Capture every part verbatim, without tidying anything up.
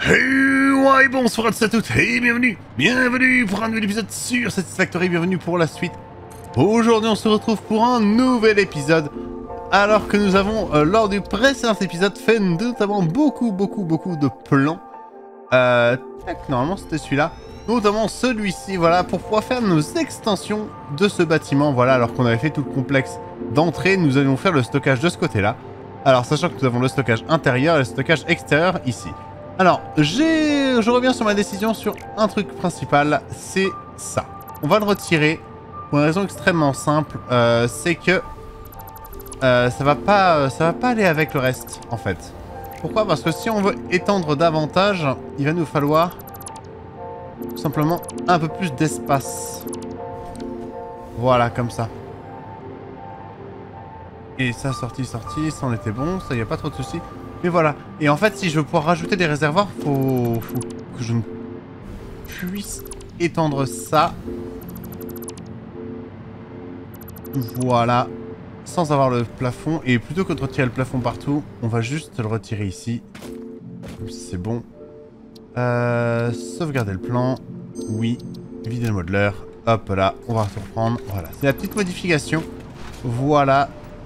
Hey, ouais, bonsoir à tous et à toutes et bienvenue, bienvenue pour un nouvel épisode sur Satisfactory, bienvenue pour la suite. Aujourd'hui on se retrouve pour un nouvel épisode, alors que nous avons, euh, lors du précédent épisode, fait notamment beaucoup, beaucoup, beaucoup de plans. Euh, tac, normalement c'était celui-là, notamment celui-ci, voilà, pour pouvoir faire nos extensions de ce bâtiment, voilà, alors qu'on avait fait tout le complexe d'entrée, nous allions faire le stockage de ce côté-là. Alors, sachant que nous avons le stockage intérieur et le stockage extérieur ici. Alors, j'ai, je reviens sur ma décision sur un truc principal, c'est ça. On va le retirer pour une raison extrêmement simple, euh, c'est que euh, ça va pas, ça va pas aller avec le reste, en fait. Pourquoi? Parce que si on veut étendre davantage, il va nous falloir tout simplement un peu plus d'espace. Voilà, comme ça. Et ça, sorti, sorti, ça en était bon, ça y a pas trop de soucis. Mais voilà. Et en fait, si je veux pouvoir rajouter des réservoirs, faut, faut que je ne puisse étendre ça. Voilà. Sans avoir le plafond. Et plutôt que de retirer le plafond partout, on va juste le retirer ici. Comme si c'est bon. Euh, sauvegarder le plan. Oui. Vider le modeleur. Hop là. On va se reprendre. Voilà. C'est la petite modification. Voilà.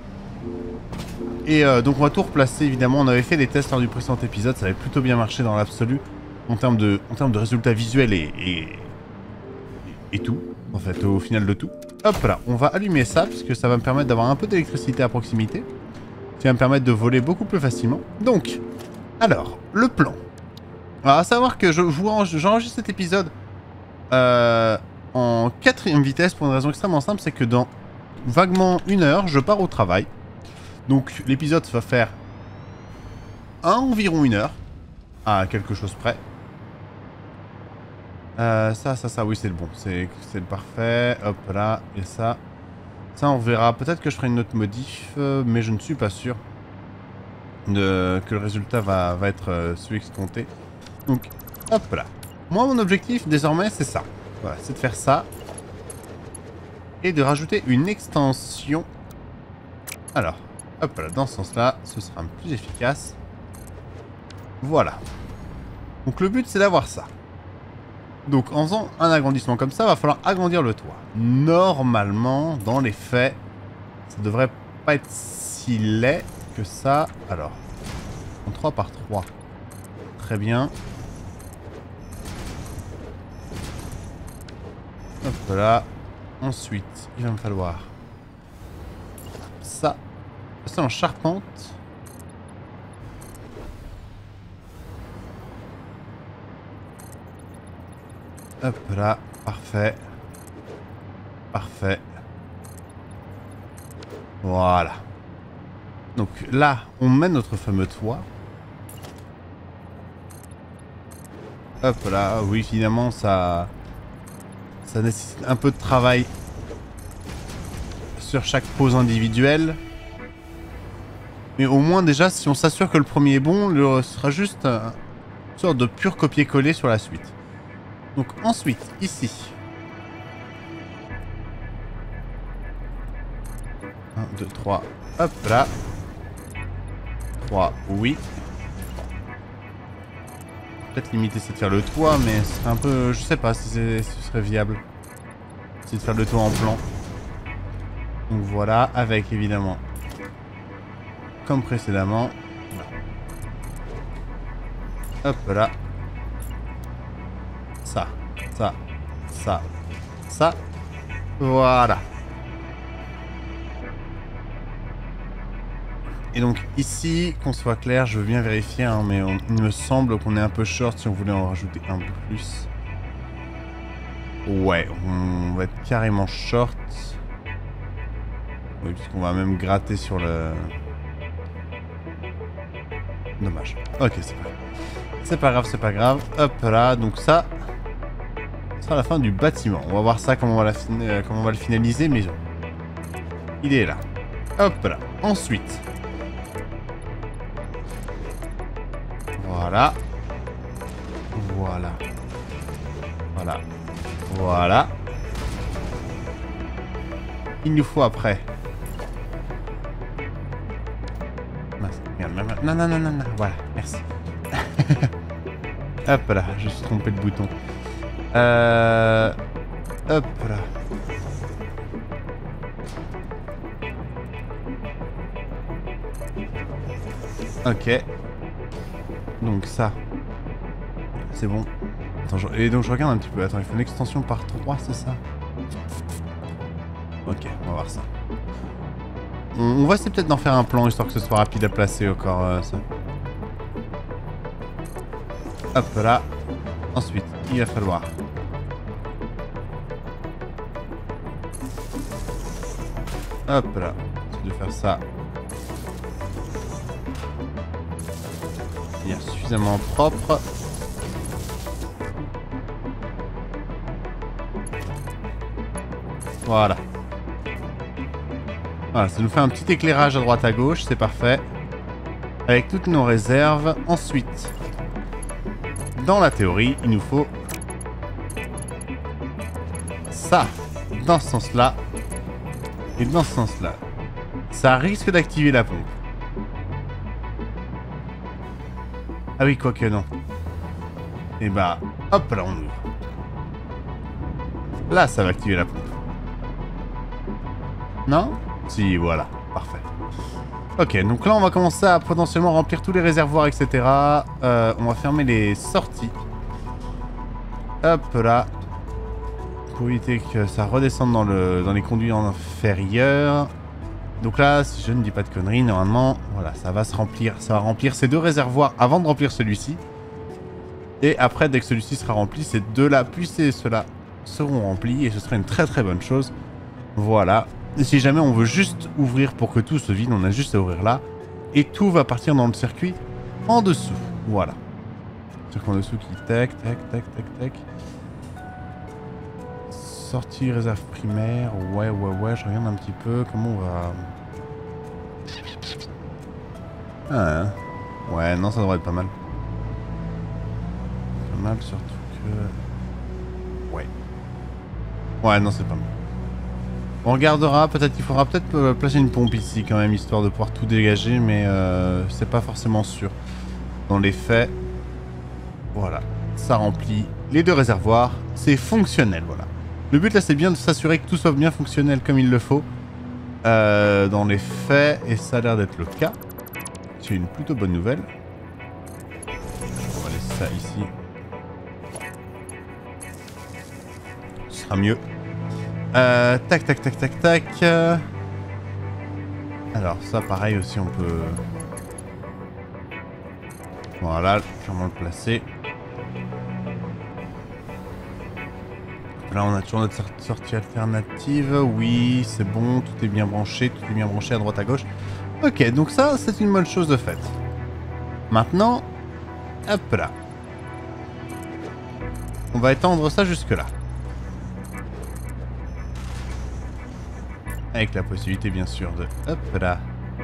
Et euh, donc on va tout replacer évidemment, on avait fait des tests lors du précédent épisode, ça avait plutôt bien marché dans l'absolu, en termes de, en termes de résultats visuels et, et, et tout, en fait au final de tout. Hop là, on va allumer ça, puisque ça va me permettre d'avoir un peu d'électricité à proximité, qui va me permettre de voler beaucoup plus facilement. Donc, alors, le plan. Alors à savoir que je vous j'enregistre cet épisode euh, en quatrième vitesse pour une raison extrêmement simple, c'est que dans vaguement une heure, je pars au travail. Donc l'épisode va faire à environ une heure, à quelque chose près. Euh, ça, ça, ça, oui c'est le bon, c'est le parfait. Hop là, et ça. Ça on verra, peut-être que je ferai une autre modif, euh, mais je ne suis pas sûr de, que le résultat va, va être euh, celui escompté. Donc hop là. Moi mon objectif désormais c'est ça. Voilà, c'est de faire ça. Et de rajouter une extension. Alors. Hop là, dans ce sens-là, ce sera plus efficace. Voilà. Donc le but, c'est d'avoir ça. Donc en faisant un agrandissement comme ça, il va falloir agrandir le toit. Normalement, dans les faits, ça devrait pas être si laid que ça. Alors, en trois par trois. Très bien. Hop là. Ensuite, il va me falloir ça. C'est en charpente. Hop là, parfait. Parfait. Voilà. Donc là, on met notre fameux toit. Hop là, oui, finalement, ça... Ça nécessite un peu de travail sur chaque pose individuelle. Mais au moins déjà, si on s'assure que le premier est bon, le sera juste euh, une sorte de pur copier-coller sur la suite. Donc ensuite, ici. un, deux, trois. Hop là. trois, oui. Peut-être limiter, c'est de faire le toit, mais ce serait un peu... Je sais pas si, si ce serait viable. C'est de faire le toit en plan. Donc voilà, avec évidemment... Comme précédemment. Hop là. Ça, ça, ça, ça. Voilà. Et donc ici, qu'on soit clair, je veux bien vérifier, hein, mais on, il me semble qu'on est un peu short si on voulait en rajouter un peu plus. Ouais, on va être carrément short. Oui, puisqu'on va même gratter sur le... Dommage. Ok, c'est pas grave. C'est pas grave, c'est pas grave. Hop là, donc ça... Ce sera la fin du bâtiment. On va voir ça, comment on va, la euh, comment on va le finaliser, mais... Il est là. Hop là. Ensuite... Voilà. Voilà. Voilà. Voilà. Il nous faut après... Non, non, non, non, non, voilà, merci. Hop là, je me suis trompé de bouton. Euh... Hop là. Ok. Donc ça. C'est bon. Attends, je... Et donc je regarde un petit peu. Attends, il faut une extension par trois, c'est ça? Ok, on va voir ça. On, on va essayer peut-être d'en faire un plan, histoire que ce soit rapide à placer encore. Euh, ça. Hop là. Ensuite, il va falloir... Hop là. De faire ça. Il est suffisamment propre. Voilà. Voilà, ça nous fait un petit éclairage à droite à gauche, c'est parfait. Avec toutes nos réserves. Ensuite, dans la théorie, il nous faut ça, dans ce sens-là, et dans ce sens-là. Ça risque d'activer la pompe. Ah oui, quoique non. Et bah, hop là, on ouvre. Là, ça va activer la pompe. Non? Si, voilà. Parfait. Ok, donc là, on va commencer à potentiellement remplir tous les réservoirs, et cetera. Euh, on va fermer les sorties. Hop là. Pour éviter que ça redescende dans, le, dans les conduits inférieurs. Donc là, si je ne dis pas de conneries, normalement, voilà, ça va se remplir. Ça va remplir ces deux réservoirs avant de remplir celui-ci. Et après, dès que celui-ci sera rempli, ces deux-là, puis ces ceux-là seront remplis. Et ce sera une très très bonne chose. Voilà. Et si jamais on veut juste ouvrir pour que tout se vide, on a juste à ouvrir là. Et tout va partir dans le circuit en dessous. Voilà. Circuit en dessous qui tac, tac, tac, tac, tac. Sortie réserve primaire. Ouais, ouais, ouais. Je regarde un petit peu comment on va... Ah, hein. Ouais, non, ça devrait être pas mal. Pas mal, surtout que... Ouais. Ouais, non, c'est pas mal. On regardera, peut-être qu'il faudra peut-être placer une pompe ici quand même, histoire de pouvoir tout dégager, mais euh, c'est pas forcément sûr. Dans les faits, voilà, ça remplit les deux réservoirs, c'est fonctionnel, voilà. Le but là, c'est bien de s'assurer que tout soit bien fonctionnel comme il le faut, euh, dans les faits, et ça a l'air d'être le cas. C'est une plutôt bonne nouvelle. On va laisser ça ici. Ce sera mieux. Euh, tac, tac, tac, tac, tac. Euh... Alors, ça, pareil aussi, on peut... Voilà, clairement le placer. Là, on a toujours notre sortie alternative. Oui, c'est bon, tout est bien branché, tout est bien branché à droite à gauche. Ok, donc ça, c'est une bonne chose de faite. Maintenant, hop là. On va étendre ça jusque-là. Avec la possibilité, bien sûr, de... Hop là.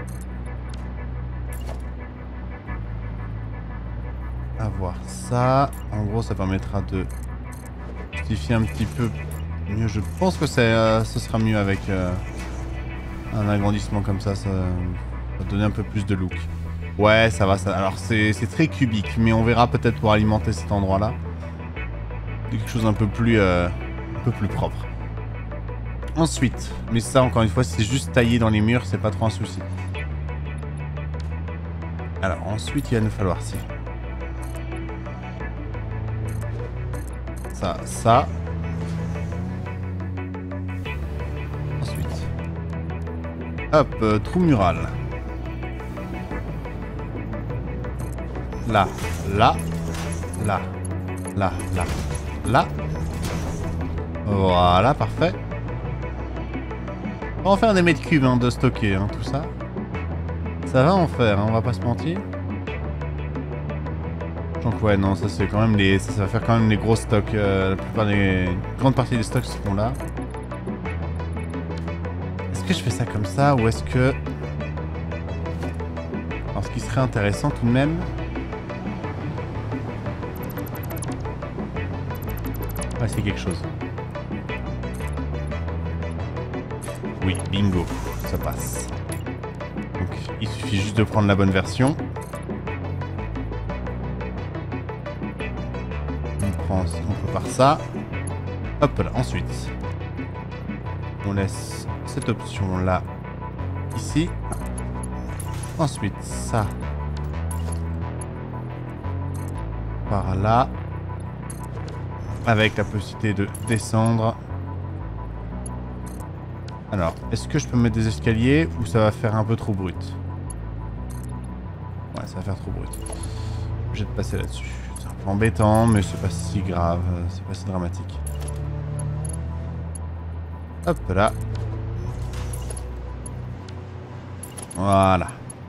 Avoir ça. En gros, ça permettra de justifier un petit peu mieux. Je pense que ça, euh, ce sera mieux avec euh, un agrandissement comme ça. Ça va donner un peu plus de look. Ouais, ça va. Ça... Alors, c'est très cubique, mais on verra peut-être pour alimenter cet endroit-là. Quelque chose un peu plus, euh, un peu plus propre. Ensuite, mais ça encore une fois, c'est juste taillé dans les murs, c'est pas trop un souci. Alors ensuite, il va nous falloir ci. Ça, ça. Ensuite. Hop, euh, trou mural. Là, là, là, là, là, là. Voilà, parfait. On va en faire des mètres cubes hein, de stocker, hein, tout ça. Ça va en faire, hein, on va pas se mentir. Donc ouais, non, ça c'est quand même les, ça, ça va faire quand même les gros stocks. Euh, la plupart des, une grande partie des stocks seront là. Est-ce que je fais ça comme ça ou est-ce que, alors ce qui serait intéressant tout de même. Ouais, c'est quelque chose. Oui, bingo, ça passe. Donc, il suffit juste de prendre la bonne version. pense. On peut par ça. Hop là, ensuite. On laisse cette option là. Ici. Ensuite, ça. Par là. Avec la possibilité de descendre. Alors, est-ce que je peux mettre des escaliers ou ça va faire un peu trop brut? Ouais, ça va faire trop brut. J'ai de passer là-dessus. C'est un peu embêtant, mais c'est pas si grave. C'est pas si dramatique. Hop là. Voilà.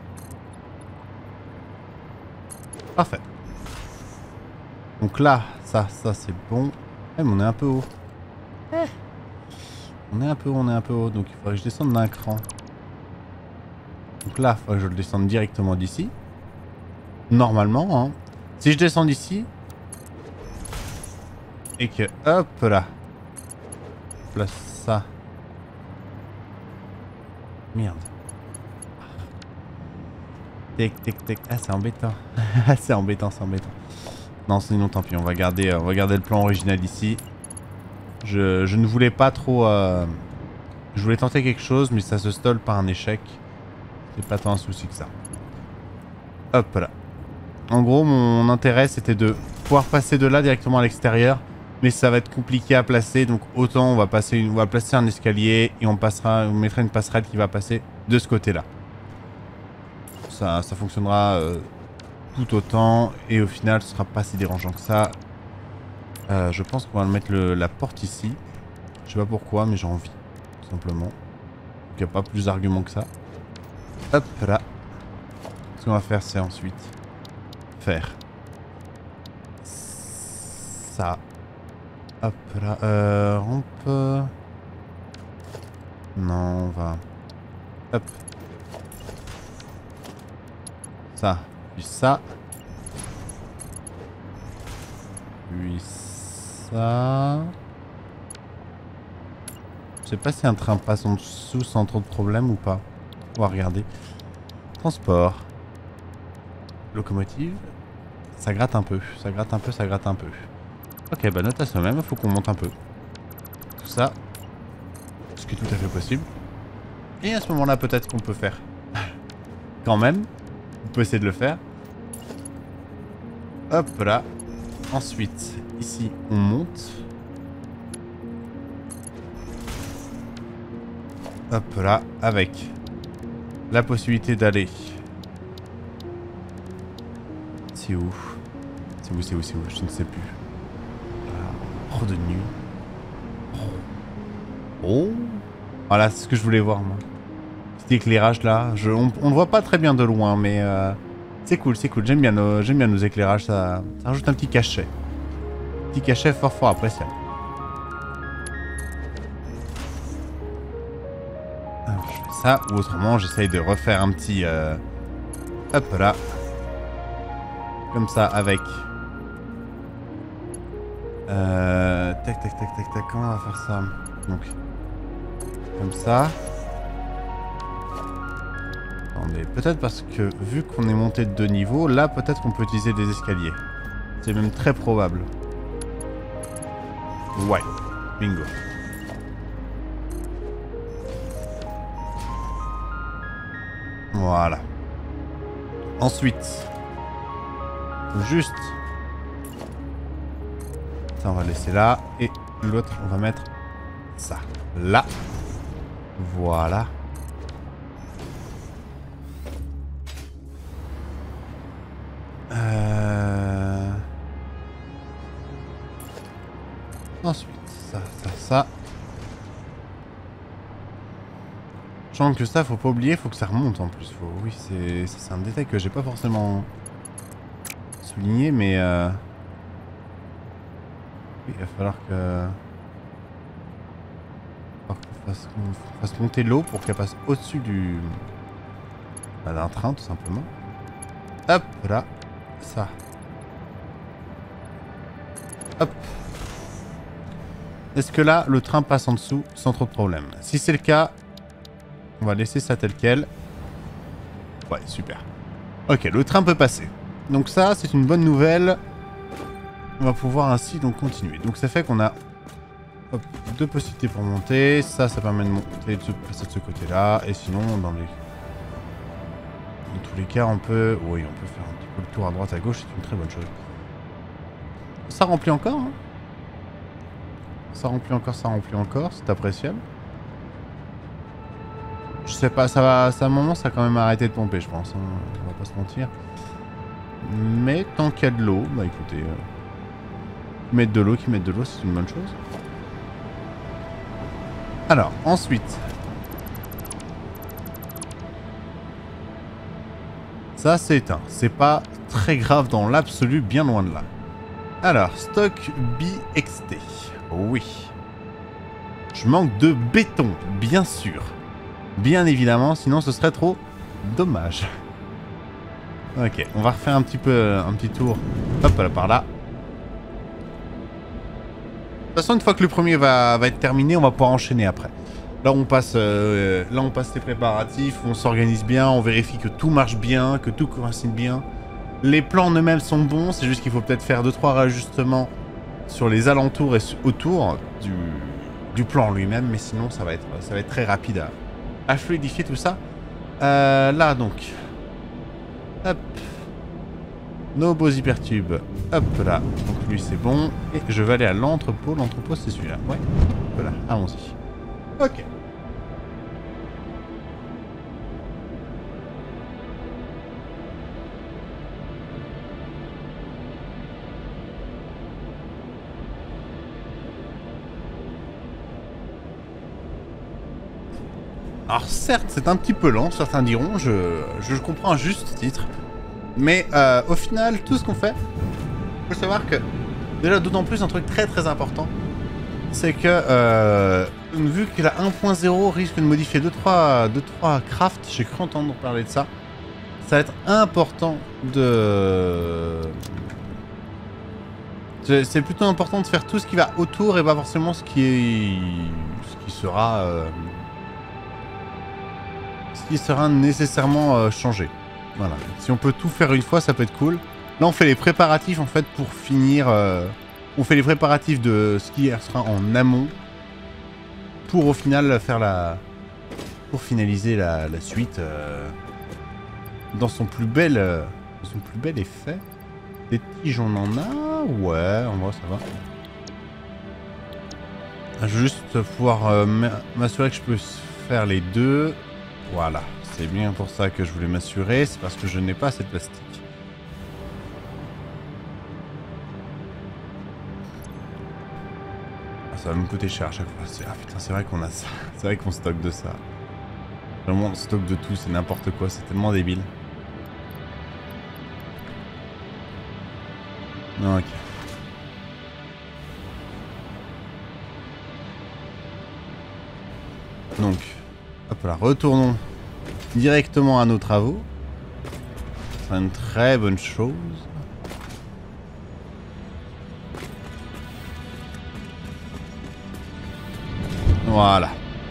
Parfait. Donc là, ça, ça c'est bon. Eh, mais on est un peu haut. Eh. On est un peu haut, on est un peu haut. Donc il faudrait que je descende d'un cran. Donc là, il faudrait que je le descende directement d'ici. Normalement, hein. Si je descends d'ici. Et que, hop là. Place ça. Merde. Tic, tic, tic. Ah, c'est embêtant. c'est embêtant, c'est embêtant. Non, sinon, tant pis. On va garder, euh, on va garder le plan original ici. Je, je ne voulais pas trop... Euh, je voulais tenter quelque chose, mais ça se stolle par un échec. C'est pas tant un souci que ça. Hop là. En gros, mon intérêt, c'était de pouvoir passer de là directement à l'extérieur. Mais ça va être compliqué à placer, donc autant on va, passer une, on va placer un escalier et on, passera, on mettra une passerelle qui va passer de ce côté-là. Ça, ça fonctionnera euh, tout autant et au final, ce sera pas si dérangeant que ça. Euh, je pense qu'on va mettre le, la porte ici. Je sais pas pourquoi, mais j'ai envie, tout simplement. Il n'y a pas plus d'arguments que ça. Hop là. Ce qu'on va faire, c'est ensuite faire ça. Hop là, euh, rampe. Non, on va... Hop. Ça, puis ça. Puis ça. Je sais pas si un train passe en dessous sans trop de problème ou pas. On va regarder. Transport. Locomotive. Ça gratte un peu, ça gratte un peu, ça gratte un peu. Ok, bah note à soi-même, il faut qu'on monte un peu. Tout ça. Ce qui est tout à fait possible. Et à ce moment-là, peut-être qu'on peut faire. Quand même. On peut essayer de le faire. Hop là. Ensuite, ici, on monte. Hop là, avec la possibilité d'aller. C'est où? C'est où, c'est où, c'est où? Je ne sais plus. Oh, de nuit. Oh. Voilà, c'est ce que je voulais voir, moi. Cet éclairage là. Je, on ne voit pas très bien de loin, mais euh, c'est cool, c'est cool. J'aime bien, nos, j'aime bien nos éclairages. Ça, ça rajoute un petit cachet. Petit cachet fort, fort appréciable. Alors, je fais ça, ou autrement, j'essaye de refaire un petit. Euh, hop là. Comme ça, avec. Euh, tac, tac, tac, tac, tac. Comment on va faire ça? Donc, comme ça. Attendez, peut-être parce que vu qu'on est monté de deux niveaux, là, peut-être qu'on peut utiliser des escaliers. C'est même très probable. Ouais, bingo. Voilà. Ensuite, juste. Ça, on va laisser là. Et l'autre, on va mettre ça. Là. Voilà. Euh... Ensuite, ça, ça, ça. Je pense que ça, faut pas oublier, faut que ça remonte en plus. Faut... Oui, c'est c'est un détail que j'ai pas forcément souligné, mais... Euh... Oui, il va falloir que... qu'on fasse, qu'on fasse monter l'eau pour qu'elle passe au-dessus du... Bah, d'un train, tout simplement. Hop, là. Ça. Hop. Est-ce que là, le train passe en dessous sans trop de problème? Si c'est le cas, on va laisser ça tel quel. Ouais, super. Ok, le train peut passer. Donc ça, c'est une bonne nouvelle. On va pouvoir ainsi donc continuer. Donc ça fait qu'on a hop, deux possibilités pour monter. Ça, ça permet de monter, de se passer de ce côté-là. Et sinon, dans les... dans tous les cas, on peut... Oui, on peut faire un petit peu le tour à droite, à gauche. C'est une très bonne chose. Ça remplit encore, hein. Ça remplit encore, ça remplit encore. C'est appréciable. Je sais pas, ça va... Ça, à un moment, ça a quand même arrêté de pomper, je pense. Hein. On va pas se mentir. Mais tant qu'il y a de l'eau, bah écoutez... Euh... Mettre de l'eau, qui mettent de l'eau, c'est une bonne chose. Alors, ensuite. Ça, c'est éteint. C'est pas très grave dans l'absolu, bien loin de là. Alors, stock B X T. Oui. Je manque de béton, bien sûr. Bien évidemment, sinon ce serait trop dommage. Ok, on va refaire un petit peu, un petit tour. Hop, là, par là. De toute façon, une fois que le premier va, va être terminé, on va pouvoir enchaîner après. Là, on passe, euh, là, on passe les préparatifs, on s'organise bien, on vérifie que tout marche bien, que tout coïncide bien. Les plans en eux-mêmes sont bons, c'est juste qu'il faut peut-être faire deux trois réajustements sur les alentours et autour du, du plan lui-même, mais sinon, ça va être, ça va être très rapide à, à fluidifier tout ça. Euh, là, donc. Hop. Nos beaux hypertubes. Hop là. Donc lui c'est bon. Et je vais aller à l'entrepôt. L'entrepôt c'est celui-là. Ouais. Voilà. Allons-y. Ok. Alors certes c'est un petit peu lent. Certains diront. Je, je comprends à juste titre. Mais euh, au final, tout ce qu'on fait, il faut savoir que, déjà d'autant plus un truc très très important, c'est que, euh, vu que la un point zéro risque de modifier deux trois crafts, j'ai cru entendre parler de ça, ça va être important de... C'est plutôt important de faire tout ce qui va autour et pas forcément ce qui est... ce qui sera... Euh... ce qui sera nécessairement euh, changé. Voilà. Si on peut tout faire une fois, ça peut être cool. Là, on fait les préparatifs, en fait, pour finir... Euh, on fait les préparatifs de ce qui sera en amont. Pour, au final, faire la... Pour finaliser la, la suite euh, dans son plus bel... Euh, dans son plus bel effet. Des tiges, on en a. Ouais, en vrai, ça va. Juste pouvoir euh, m'assurer que je peux faire les deux. Voilà. C'est bien pour ça que je voulais m'assurer, c'est parce que je n'ai pas assez de plastique. Ah, ça va me coûter cher à chaque fois. Ah putain, c'est vrai qu'on a ça. C'est vrai qu'on stocke de ça. Vraiment, on stocke de tout, c'est n'importe quoi, c'est tellement débile. Non, ok. Donc, hop là, retournons directement à nos travaux. C'est une très bonne chose. Voilà.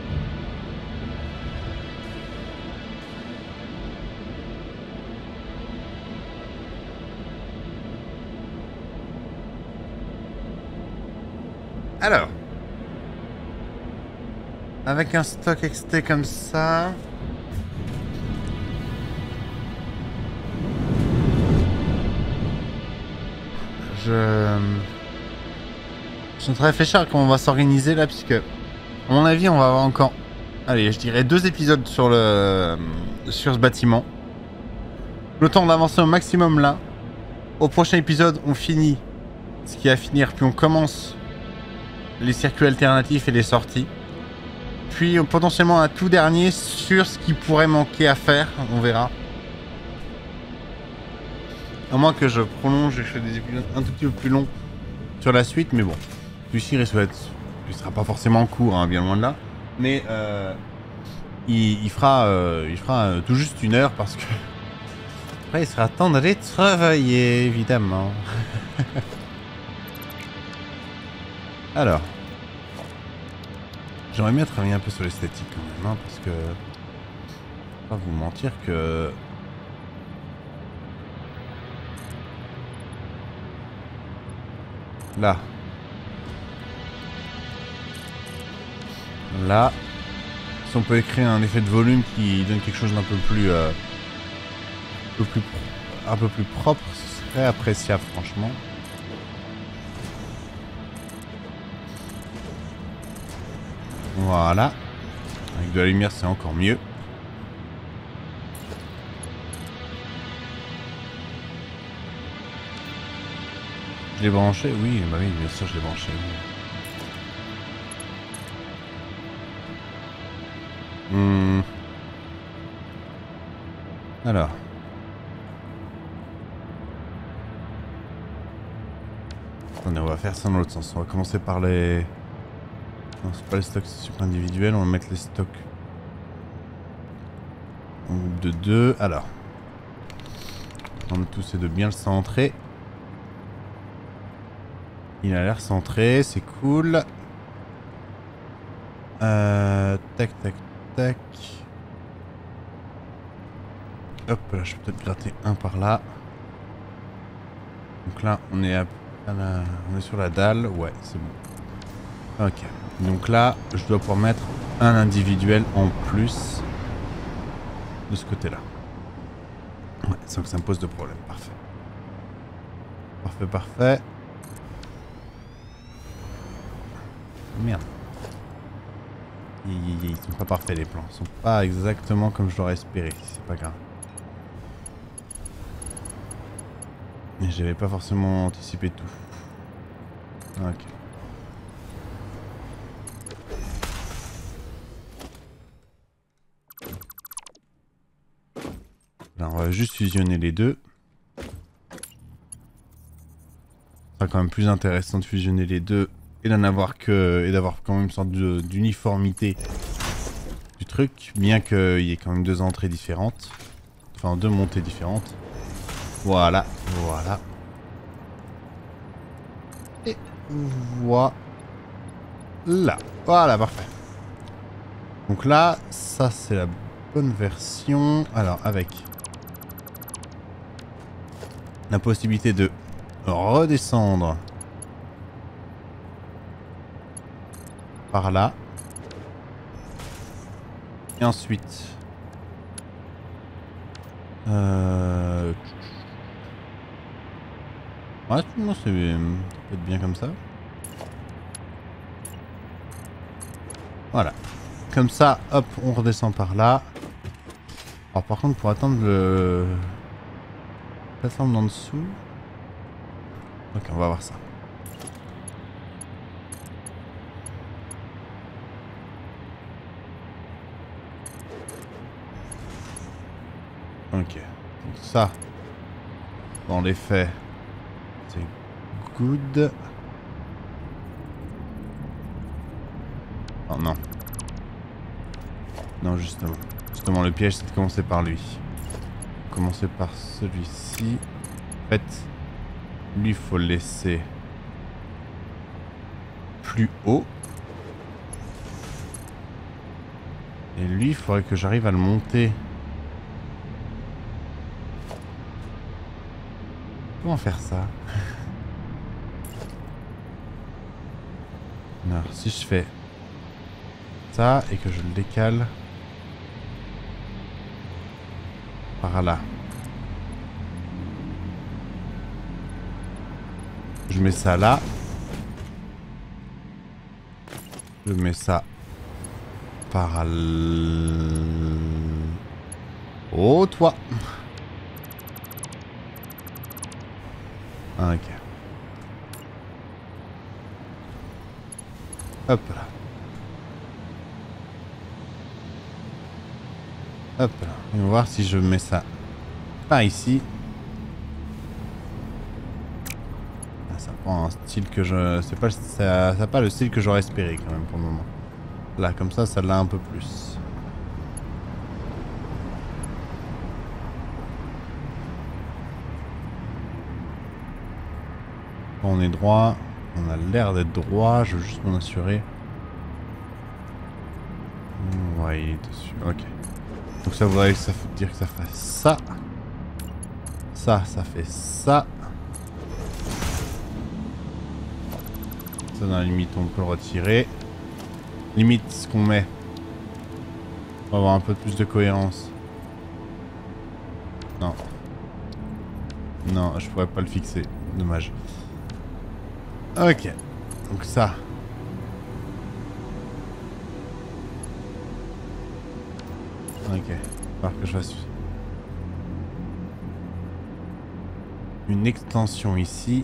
Alors. Avec un stock X T comme ça... Je... Je suis en train de réfléchir à comment on va s'organiser là, puisque... À mon avis, on va avoir encore... Allez, je dirais deux épisodes sur le... sur ce bâtiment. Le temps d'avancer au maximum là. Au prochain épisode, on finit ce qui est à finir, puis on commence les circuits alternatifs et les sorties. Puis potentiellement un tout dernier sur ce qui pourrait manquer à faire, on verra. À moins que je prolonge et que je fais des épisodes un tout petit peu plus longs sur la suite, mais bon. Celui-ci risque d'être... Il sera pas forcément court, hein, bien loin de là. Mais euh, il, il fera, euh, il fera euh, tout juste une heure parce que... Après, il sera temps d'aller travailler, évidemment. Alors. J'aimerais bien travailler un peu sur l'esthétique quand même, hein, parce que... Je vais pas vous mentir que... Là. Là. Si on peut créer un effet de volume qui donne quelque chose d'un peu plus, euh, un peu plus, un peu plus propre, ce serait appréciable franchement. Voilà. Avec de la lumière, c'est encore mieux. Je l'ai branché? Oui, bah oui, bien sûr, je l'ai branché. Hmm. Alors. Attendez, on va faire ça dans l'autre sens. On va commencer par les... Non, c'est pas les stocks super individuels, on va mettre les stocks en groupe de deux. Alors. On tout c'est de bien le centrer. Il a l'air centré, c'est cool. Euh, tac, tac, tac. Hop là, je vais peut-être gratter un par là. Donc là, on est, à, à la, on est sur la dalle. Ouais, c'est bon. Ok. Donc là, je dois pouvoir mettre un individuel en plus de ce côté-là. Ouais, sans que ça me pose de problème. Parfait. Parfait, parfait. Merde. Ils, ils sont pas parfaits les plans. Ils sont pas exactement comme je l'aurais espéré. C'est pas grave. Mais j'avais pas forcément anticipé tout. Ok. Là, on va juste fusionner les deux. Ce sera quand même plus intéressant de fusionner les deux et d'en avoir que et d'avoir quand même une sorte d'uniformité du truc, bien qu'il y ait quand même deux entrées différentes, enfin deux montées différentes. Voilà, voilà. Et voilà. Voilà, parfait. Donc là, ça c'est la bonne version. Alors avec la possibilité de redescendre par là. Et ensuite... Euh... Ouais, moi c'est peut-être bien comme ça. Voilà. Comme ça, hop, on redescend par là. Alors par contre, pour atteindre le... plateforme d'en dessous... Ok, on va voir ça. Ok. Donc ça, dans les faits, c'est good. Oh non. Non, justement. Justement, le piège, c'est de commencer par lui. Commencer par celui-ci. En fait, lui, il faut le laisser plus haut. Et lui, il faudrait que j'arrive à le monter. Comment faire ça? Alors, si je fais ça et que je le décale par là. Je mets ça là. Je mets ça par là. Oh, toi. Ah, ok. Hop là. Hop là. Et on va voir si je mets ça par ici. Ah, ça prend un style que je... C'est pas, ça n'a pas le style que j'aurais espéré quand même pour le moment. Là, comme ça, ça l'a un peu plus. On est droit. On a l'air d'être droit. Je veux juste m'en assurer. Ouais, il est dessus. Ok. Donc ça voudrait ça veut dire que ça fait ça. Ça, ça fait ça. Ça dans la limite on peut le retirer. Limite ce qu'on met. On va avoir un peu plus de cohérence. Non. Non, je pourrais pas le fixer. Dommage. Ok. Donc ça. Ok. Il va falloir que je fasse une extension ici.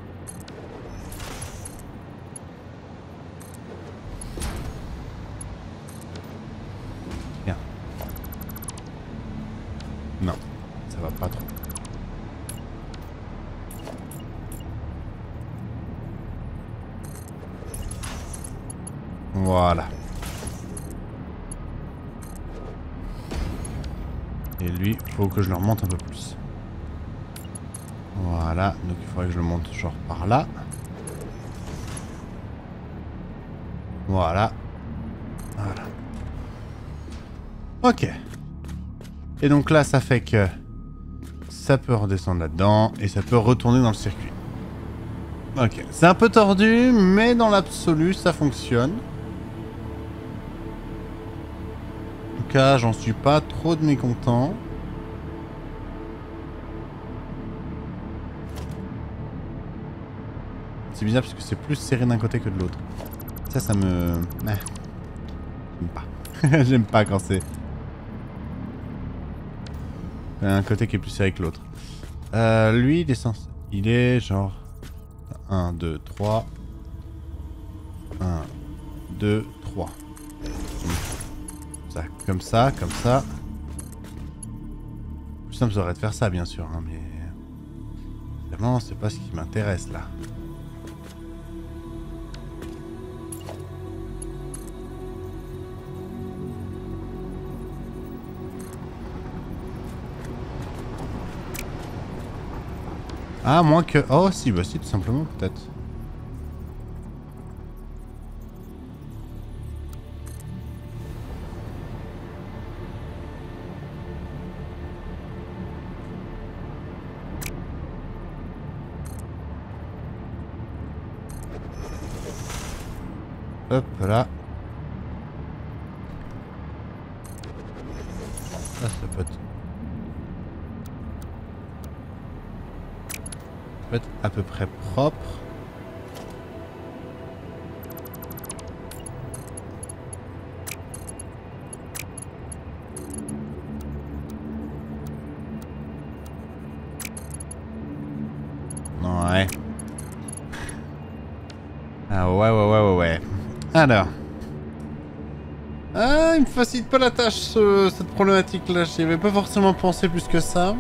Bien. Non, ça va pas trop. Voilà. Et lui, faut que je le remonte un peu plus. Voilà, donc il faudrait que je le monte genre par là. Voilà. Voilà. Ok. Et donc là, ça fait que ça peut redescendre là-dedans et ça peut retourner dans le circuit. Ok. C'est un peu tordu, mais dans l'absolu, ça fonctionne. En tout cas, j'en suis pas trop de mécontent. C'est bizarre parce que c'est plus serré d'un côté que de l'autre. Ça, ça me... Ah. J'aime pas. J'aime pas quand c'est... un côté qui est plus serré que l'autre. Euh, lui, il est censé... Il est genre... un, deux, trois. un, deux, trois. Ça, comme ça, comme ça. Le plus simple serait de faire ça, bien sûr, hein, mais... Évidemment, c'est pas ce qui m'intéresse, là. Ah, moins que... Oh, si, bah si, tout simplement, peut-être. Hop là. Ça, ça peut être... Ça peut être à peu près propre. Ouais. Ah ouais, ouais, ouais, ouais, ouais. Alors. Ah, il me facilite pas la tâche, ce, cette problématique-là. J'y avais pas forcément pensé plus que ça.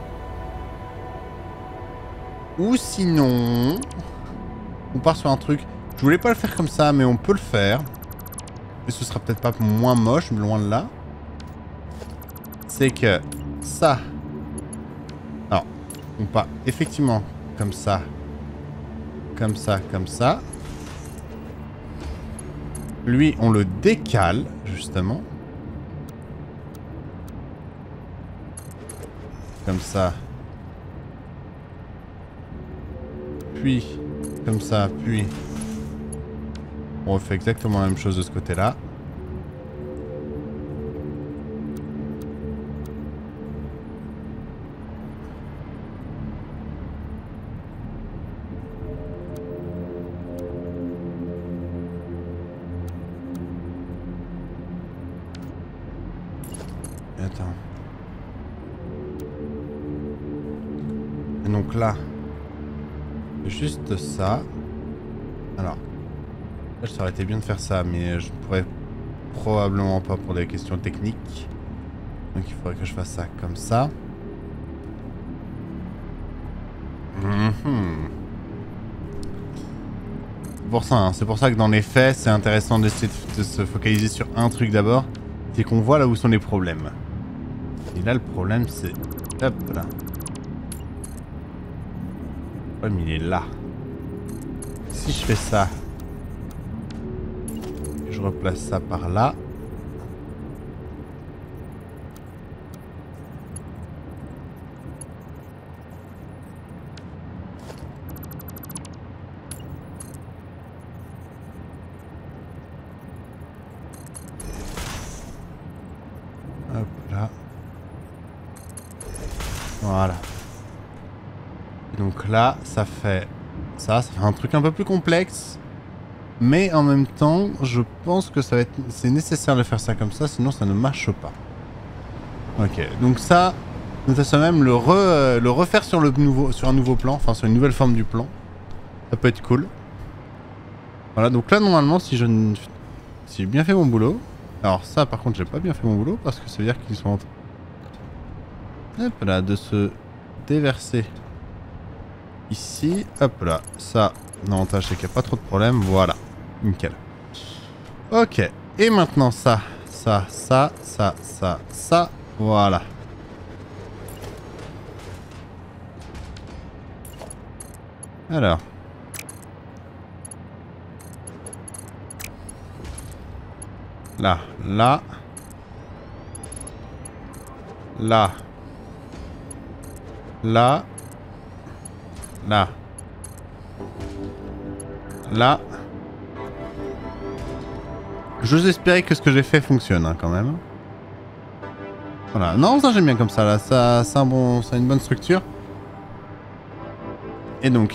Ou sinon... On part sur un truc... Je voulais pas le faire comme ça, mais on peut le faire. Et ce sera peut-être pas moins moche, mais loin de là. C'est que... Ça... Alors, on part effectivement comme ça. Comme ça, comme ça. Lui, on le décale, justement. Comme ça. Puis, comme ça, puis... On refait exactement la même chose de ce côté-là. Attends. Et donc là... Juste ça. Alors. Là, ça aurait été bien de faire ça, mais je pourrais probablement pas pour des questions techniques. Donc il faudrait que je fasse ça comme ça. Mmh. C'est pour ça, hein. C'est pour ça que dans les faits, c'est intéressant d'essayer de se focaliser sur un truc d'abord. C'est qu'on voit là où sont les problèmes. Et là, le problème, c'est... Hop là. Le problème, il est là. Si je fais ça... Je replace ça par là. Voilà. Et donc là, ça fait ça, ça fait un truc un peu plus complexe. Mais en même temps, je pense que ça va être, c'est nécessaire de faire ça comme ça, sinon ça ne marche pas. Ok, donc ça, nous allons même le, re, le refaire sur, le nouveau, sur un nouveau plan, enfin sur une nouvelle forme du plan. Ça peut être cool. Voilà, donc là normalement, si je ne... si j'ai bien fait mon boulot. Alors ça par contre, j'ai pas bien fait mon boulot parce que ça veut dire qu'ils sont en train... Hop là, de se déverser ici. Hop là, ça, l'avantage c'est qu'il n'y a pas trop de problème. Voilà, nickel. Ok, et maintenant ça, ça, ça, ça, ça, ça, voilà. Alors. Là, là. Là. Là. Là. Là. J'ose espérer que ce que j'ai fait fonctionne hein, quand même. Voilà. Non, ça j'aime bien comme ça là. Ça, c'est un bon, ça a une bonne structure. Et donc.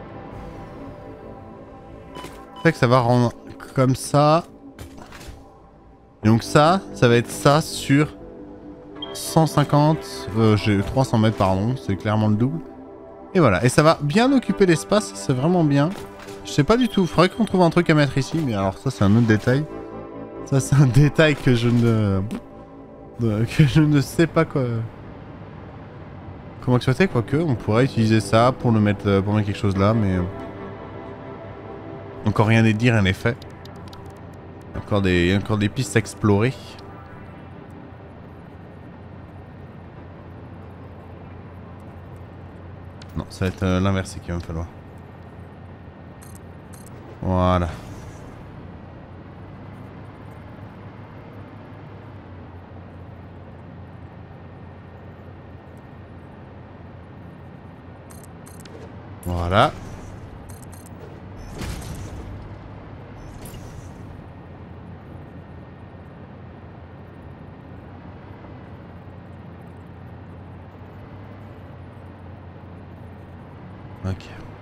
Fait que ça va rendre comme ça. Et donc ça, ça va être ça sur cent cinquante, euh, j'ai trois cents mètres pardon, c'est clairement le double. Et voilà, et ça va bien occuper l'espace, c'est vraiment bien. Je sais pas du tout, faudrait qu'on trouve un truc à mettre ici, mais alors ça c'est un autre détail. Ça c'est un détail que je ne... que je ne sais pas quoi... Comment exploiter, quoique on pourrait utiliser ça pour le mettre, pour mettre quelque chose là, mais... Encore rien n'est dit, rien n'est fait. Encore des, encore des pistes à explorer. Non, ça va être euh, l'inversé qu'il va me falloir. Voilà. Voilà. Ok.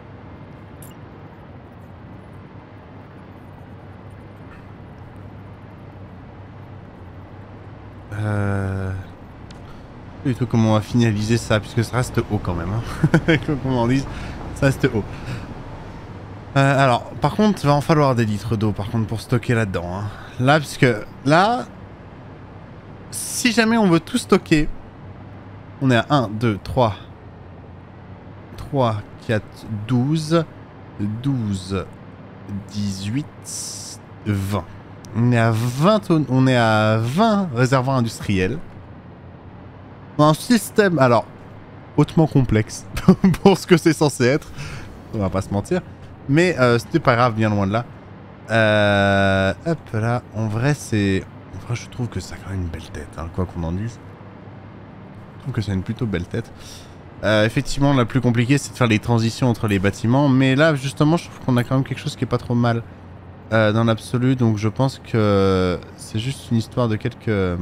Euh... Du tout comment on va finaliser ça, puisque ça reste haut quand même. Hein. Comment on dit, ça reste haut. Euh, alors, par contre, il va en falloir des litres d'eau, par contre, pour stocker là-dedans. Hein. Là, puisque là, si jamais on veut tout stocker, on est à un, deux, trois, trois, quatre, douze, douze, dix-huit, vingt. On est à vingt, on est à vingt réservoirs industriels. Un système, alors, hautement complexe pour ce que c'est censé être. On va pas se mentir. Mais euh, c'était pas grave, bien loin de là. Euh, hop là, en vrai, c'est... En vrai, je trouve que ça a quand même une belle tête, hein, quoi qu'on en dise. Je trouve que c'est une plutôt belle tête. Euh, effectivement, la plus compliquée, c'est de faire les transitions entre les bâtiments. Mais là, justement, je trouve qu'on a quand même quelque chose qui est pas trop mal euh, dans l'absolu. Donc, je pense que c'est juste une histoire de quelques... Euh,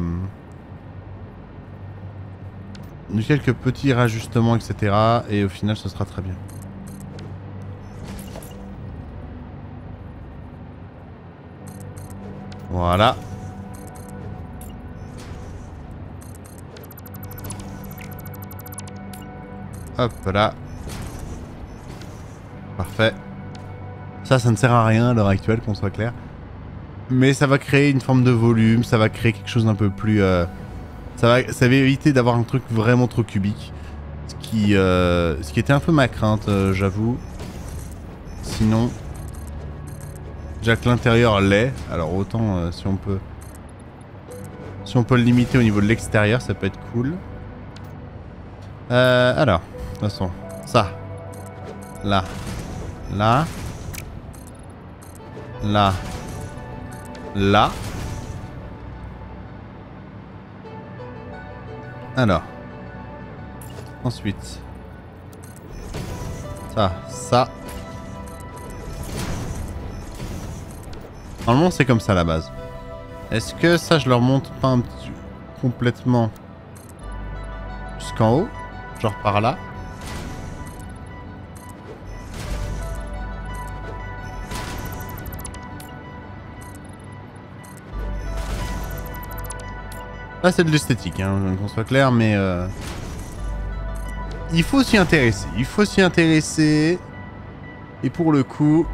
de quelques petits rajustements, et cetera. Et au final, ce sera très bien. Voilà. Hop là. Parfait. Ça, ça ne sert à rien à l'heure actuelle, qu'on soit clair. Mais ça va créer une forme de volume, ça va créer quelque chose d'un peu plus... Euh, ça, va, ça va éviter d'avoir un truc vraiment trop cubique. Ce qui, euh, ce qui était un peu ma crainte, euh, j'avoue. Sinon... Déjà que l'intérieur l'est, alors autant euh, si on peut... Si on peut le limiter au niveau de l'extérieur, ça peut être cool. Euh, alors, de toute façon, ça. Là. Là. Là. Là. Alors. Ensuite. Ça, ça. Normalement c'est comme ça à la base. Est-ce que ça je leur monte pas un petit... complètement jusqu'en haut? genre par là. Là, c'est de l'esthétique, hein, qu'on soit clair, mais... Euh... Il faut s'y intéresser. Il faut s'y intéresser. Et pour le coup...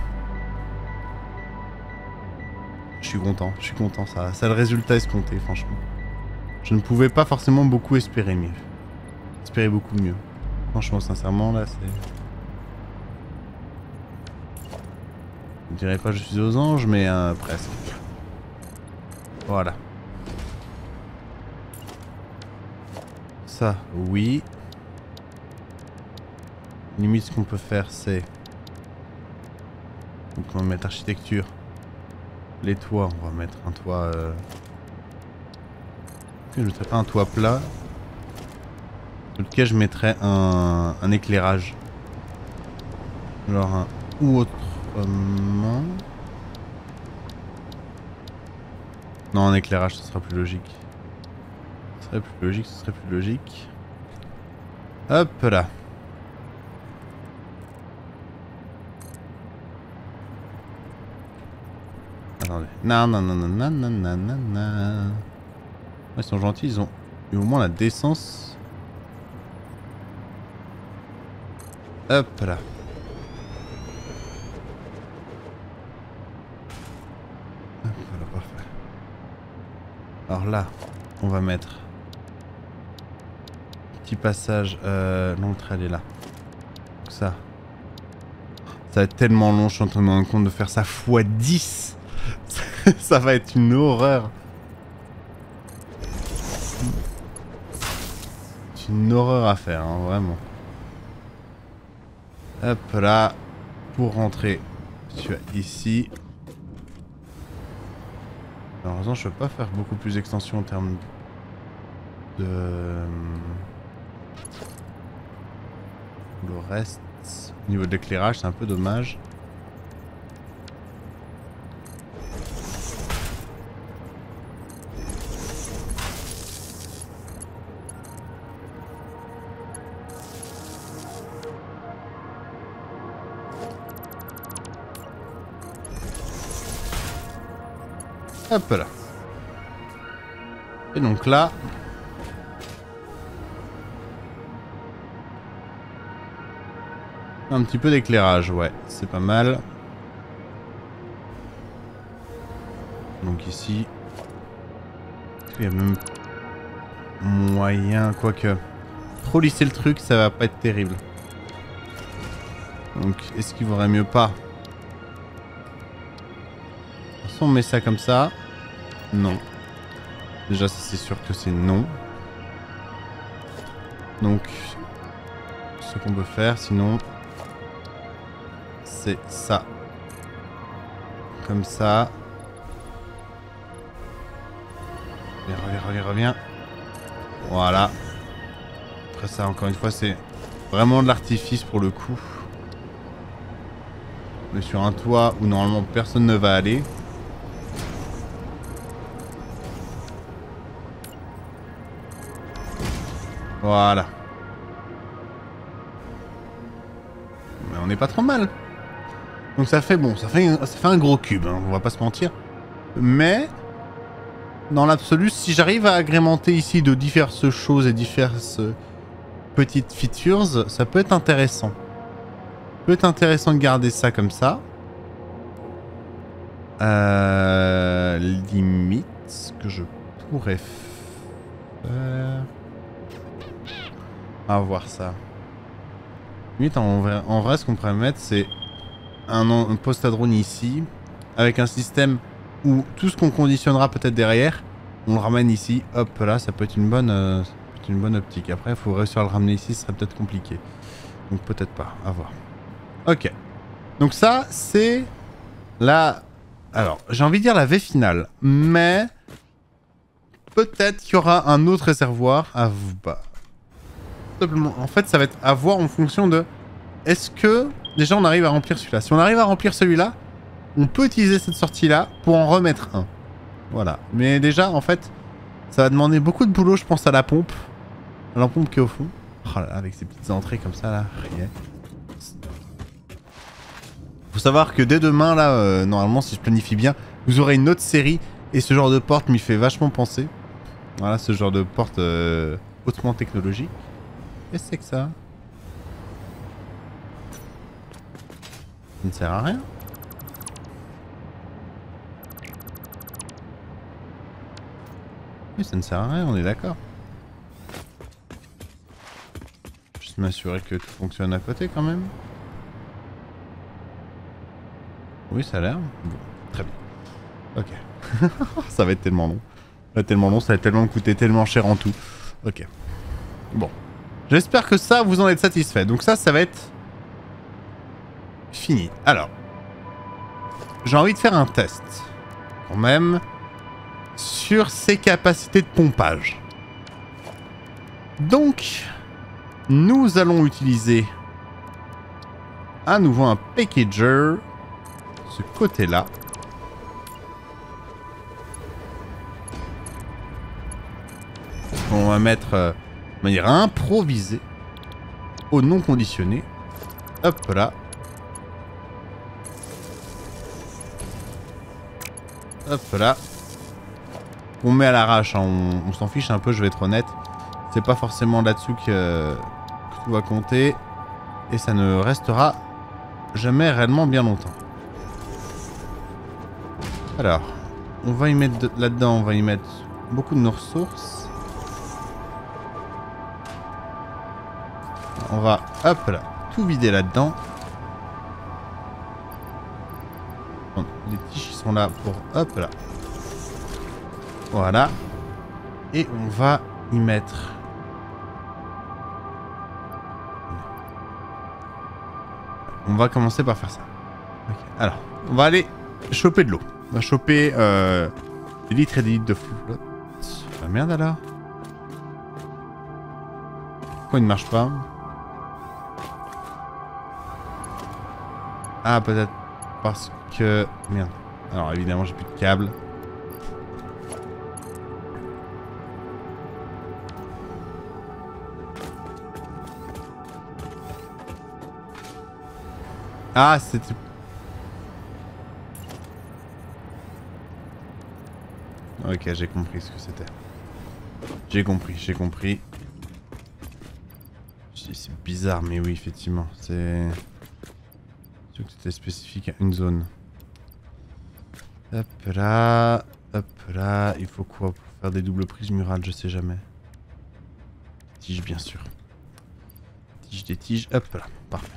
Je suis content. Je suis content. Ça, ça a le résultat escompté, franchement. Je ne pouvais pas forcément beaucoup espérer mieux. Espérer beaucoup mieux. Franchement, sincèrement, là, c'est... Je ne dirais pas que je suis aux anges, mais euh, presque. Voilà. Ça, oui. Limite, ce qu'on peut faire, c'est... Donc, on va mettre architecture. Les toits, on va mettre un toit... Euh... Je ne mettrais pas un toit plat. Sur lequel je mettrais un, un éclairage. Genre un... Ou autrement... Non, un éclairage, ce sera plus logique. Ce serait plus logique, ce serait plus logique. Hop là. Attendez. Non, non, non, non, non, non, non, non, non. Ils sont gentils, ils ont eu au moins la décence. Hop là. Hop là, parfait. Alors là, on va mettre petit passage. Euh, L'entrée elle est là. Donc ça. Ça va être tellement long, je suis en train de me rendre compte de faire ça fois dix. Ça va être une horreur. C'est une horreur à faire, hein, vraiment. Hop là. Pour rentrer, tu as ici. Malheureusement, je peux pas faire beaucoup plus d'extension en termes de... Le reste, au niveau de l'éclairage, c'est un peu dommage. Hop là. Et donc là... Un petit peu d'éclairage, ouais, c'est pas mal. Donc ici... Il y a même moyen, quoique... Trop lisser le truc, ça va pas être terrible. Donc, est-ce qu'il vaudrait mieux pas? On met ça comme ça. Non. Déjà, ça c'est sûr que c'est non. Donc, ce qu'on peut faire, sinon, c'est ça. Comme ça. Reviens, reviens, reviens, reviens. Voilà. Après ça, encore une fois, c'est vraiment de l'artifice pour le coup. On est sur un toit où normalement personne ne va aller. Voilà. Mais on n'est pas trop mal. Donc ça fait bon, ça fait, ça fait un gros cube, hein, on va pas se mentir. Mais, dans l'absolu, si j'arrive à agrémenter ici de diverses choses et diverses petites features, ça peut être intéressant. Ça peut être intéressant de garder ça comme ça. Euh, limite, ce que je pourrais faire... On va voir ça. Limite, en vrai, en vrai ce qu'on pourrait mettre, c'est un, un poste à drone ici, avec un système où tout ce qu'on conditionnera peut-être derrière, on le ramène ici. Hop, là, ça peut être une bonne, euh, ça peut être une bonne optique. Après, il faut réussir à le ramener ici, ce serait peut-être compliqué. Donc peut-être pas, à voir. Ok. Donc ça, c'est la... Alors, j'ai envie de dire la V finale, mais peut-être qu'il y aura un autre réservoir à vous... Bah, simplement. En fait, ça va être à voir en fonction de... Est-ce que déjà on arrive à remplir celui-là? Si on arrive à remplir celui-là, on peut utiliser cette sortie-là pour en remettre un. Voilà. Mais déjà, en fait, ça va demander beaucoup de boulot, je pense, à la pompe. À la pompe qui est au fond. Oh, Oh là, avec ces petites entrées comme ça là, rien. Faut savoir que dès demain là, euh, normalement si je planifie bien, vous aurez une autre série et ce genre de porte m'y fait vachement penser. Voilà, ce genre de porte euh, hautement technologique. Qu'est-ce que c'est que ça? Ça ne sert à rien. Oui, ça ne sert à rien, on est d'accord. Juste m'assurer que tout fonctionne à côté quand même. Oui, ça a l'air. Bon, très bien. Ok. Ça va être tellement long. Ça va être tellement long, ça va tellement me coûter tellement cher en tout. Ok. Bon. J'espère que ça, vous en êtes satisfait. Donc ça, ça va être fini. Alors. J'ai envie de faire un test. Quand même. Sur ses capacités de pompage. Donc. Nous allons utiliser à nouveau un packager. Ce côté-là. On va mettre euh, de manière improvisée au non conditionné. Hop là. Hop là. On met à l'arrache, hein, on, on s'en fiche un peu, je vais être honnête. C'est pas forcément là-dessus que, que tout va compter. Et ça ne restera jamais réellement bien longtemps. Alors, on va y mettre là-dedans, on va y mettre beaucoup de nos ressources. On va, hop là, tout vider là-dedans. Les tiges sont là pour, hop là. Voilà. Et on va y mettre... On va commencer par faire ça. Okay. Alors, on va aller choper de l'eau. On va choper euh, des litres et des litres de flotte. Ah merde alors. Pourquoi il ne marche pas? Ah, peut-être parce que... Merde. Alors évidemment, j'ai plus de câble. Ah, c'était... Ok, j'ai compris ce que c'était. J'ai compris, j'ai compris. C'est bizarre, mais oui, effectivement. C'est... sûr que c'était spécifique à une zone. Hop là, hop là. Il faut quoi pour faire des doubles prises murales? Je sais jamais. Tige, bien sûr. Tige des tiges, hop là, parfait.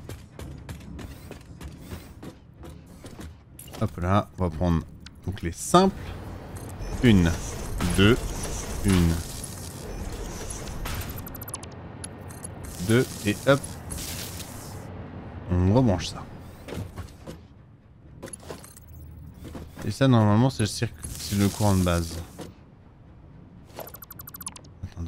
Hop là, on va prendre donc les simples. Une, deux, une, deux, et hop. On rebranche ça. Et ça, normalement, c'est le circuit, c'est le courant de base. Attendez.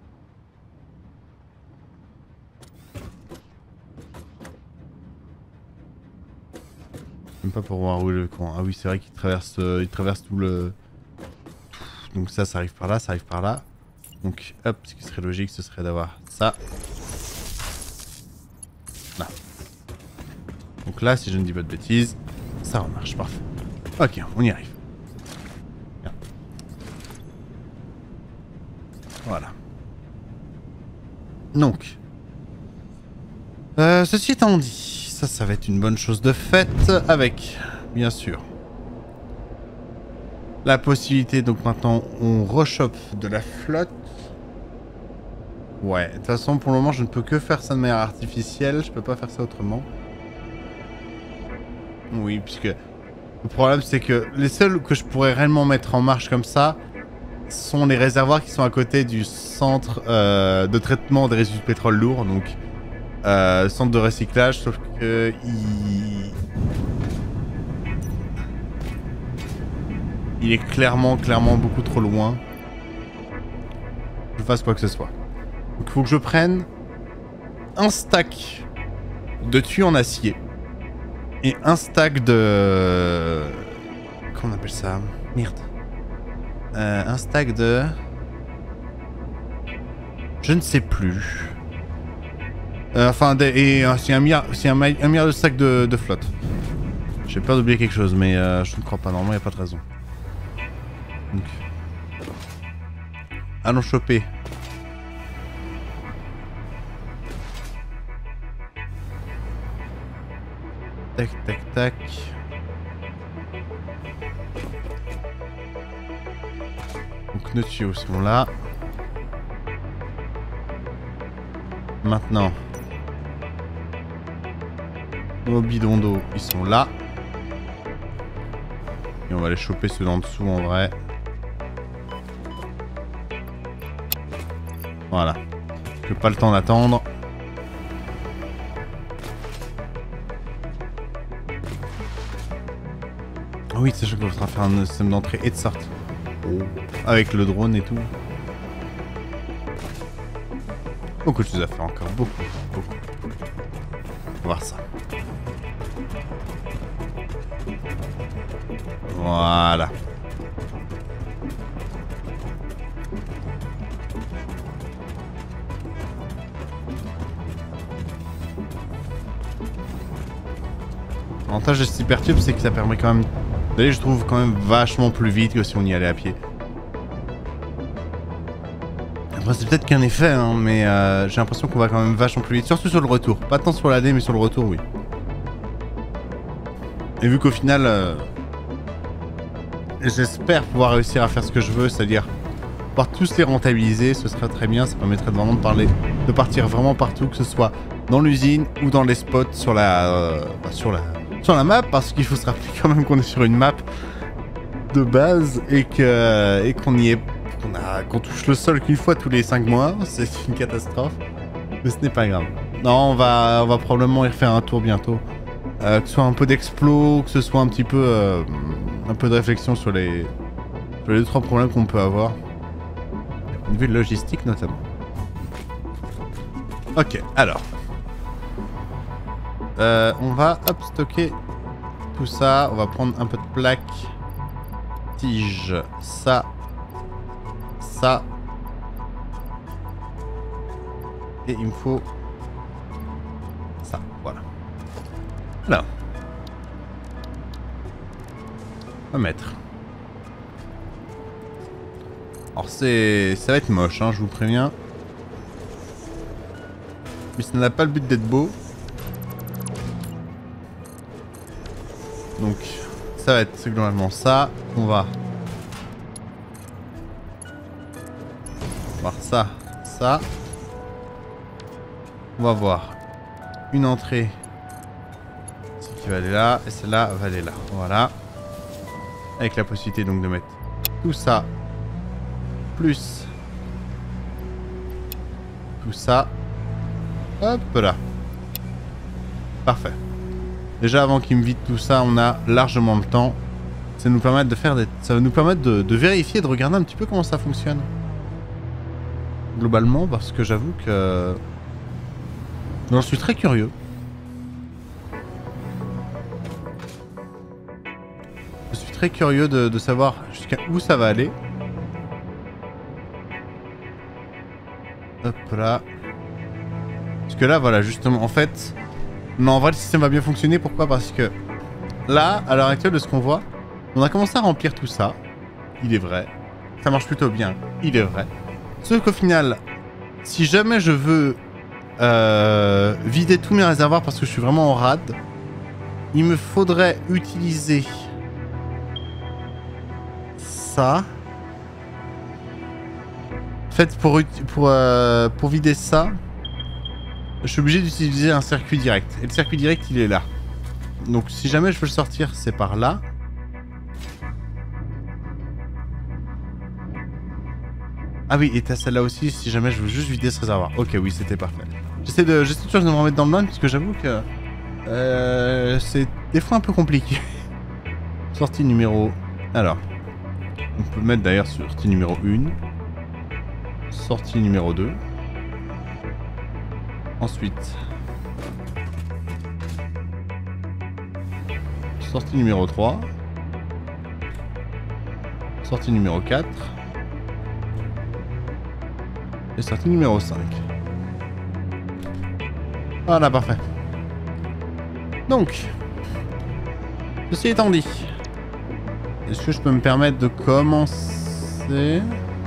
Même pas pour voir où est le courant. Ah oui, c'est vrai qu'il traverse, euh, il traverse tout le... Donc ça, ça arrive par là, ça arrive par là. Donc hop, ce qui serait logique, ce serait d'avoir ça. Là. Donc là, si je ne dis pas de bêtises, ça remarche, parfait. Ok, on y arrive. Bien. Voilà. Donc. Euh, ceci étant dit, ça, ça va être une bonne chose de faite avec, bien sûr, la possibilité, donc maintenant, on rechoppe de la flotte. Ouais, de toute façon, pour le moment, je ne peux que faire ça de manière artificielle. Je peux pas faire ça autrement. Oui, puisque le problème, c'est que les seuls que je pourrais réellement mettre en marche comme ça sont les réservoirs qui sont à côté du centre euh, de traitement des résidus de pétrole lourd, donc euh, centre de recyclage, sauf que il... il est clairement, clairement beaucoup trop loin. Que je fasse quoi que ce soit. Donc il faut que je prenne un stack de tuyaux en acier et un stack de... Comment on appelle ça? Merde. Euh, un stack de... Je ne sais plus. Euh, enfin, des, et euh, c'est un milliard, c'est un, un milliard de sacs de, de flotte. J'ai peur d'oublier quelque chose, mais euh, je ne crois pas. Normalement, il n'y a pas de raison. Donc. Allons choper. Tac, tac, tac. Donc nos tuyaux sont là. Maintenant. Nos bidons d'eau, ils sont là. Et on va les choper ceux d'en dessous en vrai. Voilà. J'ai pas le temps d'attendre. Ah oui, sachant qu'on va faire un système d'entrée et de sortie. Oh. Avec le drone et tout. Beaucoup de choses à faire encore. Beaucoup, beaucoup. On va voir ça. Voilà. L'avantage de ce hypertube, c'est que ça permet quand même d'aller, je trouve, quand même vachement plus vite que si on y allait à pied. Après, c'est peut-être qu'un effet, hein, mais euh, j'ai l'impression qu'on va quand même vachement plus vite. Surtout sur le retour. Pas tant sur l'A D, mais sur le retour, oui. Et vu qu'au final, euh, j'espère pouvoir réussir à faire ce que je veux, c'est-à-dire pouvoir tous les rentabiliser, ce serait très bien. Ça permettrait vraiment de, parler, de partir vraiment partout, que ce soit dans l'usine ou dans les spots sur la, euh, bah, sur la, sur la map, parce qu'il faut se rappeler quand même qu'on est sur une map de base et que et qu'on y est, qu'on a, qu'on touche le sol qu'une fois tous les cinq mois. C'est une catastrophe, mais ce n'est pas grave. Non, on va, on va probablement y refaire un tour bientôt. Euh, que ce soit un peu d'explo, que ce soit un petit peu euh, un peu de réflexion sur les sur les deux trois problèmes qu'on peut avoir. Au niveau de logistique notamment. Ok, alors. Euh, on va hop, stocker tout ça. On va prendre un peu de plaques. Tige. Ça. Ça. Et il me faut ça. Voilà. Là. On va mettre. Alors c'est... ça va être moche, hein, je vous préviens. Mais ça n'a pas le but d'être beau. Donc ça va être globalement ça. On va voir ça, ça. On va voir une entrée qui va aller là, et celle-là va aller là. Voilà. Avec la possibilité donc de mettre tout ça, plus tout ça. Hop là. Parfait. Déjà avant qu'il me vide tout ça, on a largement le temps. Ça va nous permettre de faire des... ça va nous permettre de, de vérifier, de regarder un petit peu comment ça fonctionne. Globalement, parce que j'avoue que j'en suis très curieux. Je suis très curieux de, de savoir jusqu'à où ça va aller. Hop là. Parce que là, voilà, justement, en fait... non, en vrai, le système va bien fonctionner. Pourquoi? Parce que là, à l'heure actuelle, de ce qu'on voit, on a commencé à remplir tout ça. Il est vrai. Ça marche plutôt bien. Il est vrai. Sauf qu'au final, si jamais je veux euh, vider tous mes réservoirs parce que je suis vraiment en rade, il me faudrait utiliser ça. En fait, pour, pour, euh, pour vider ça, je suis obligé d'utiliser un circuit direct. Et le circuit direct, il est là. Donc si jamais je veux le sortir, c'est par là. Ah oui, et t'as celle-là aussi, si jamais je veux juste vider ce réservoir. Ok, oui, c'était parfait. J'essaie de, j'essaie toujours de me remettre dans le bain, parce que j'avoue que... Euh, c'est des fois un peu compliqué. Sortie numéro... alors. On peut mettre d'ailleurs sortie numéro un. Sortie numéro deux. Ensuite, sortie numéro trois, sortie numéro quatre et sortie numéro cinq. Voilà, parfait. Donc, ceci étant dit, est-ce que je peux me permettre de commencer?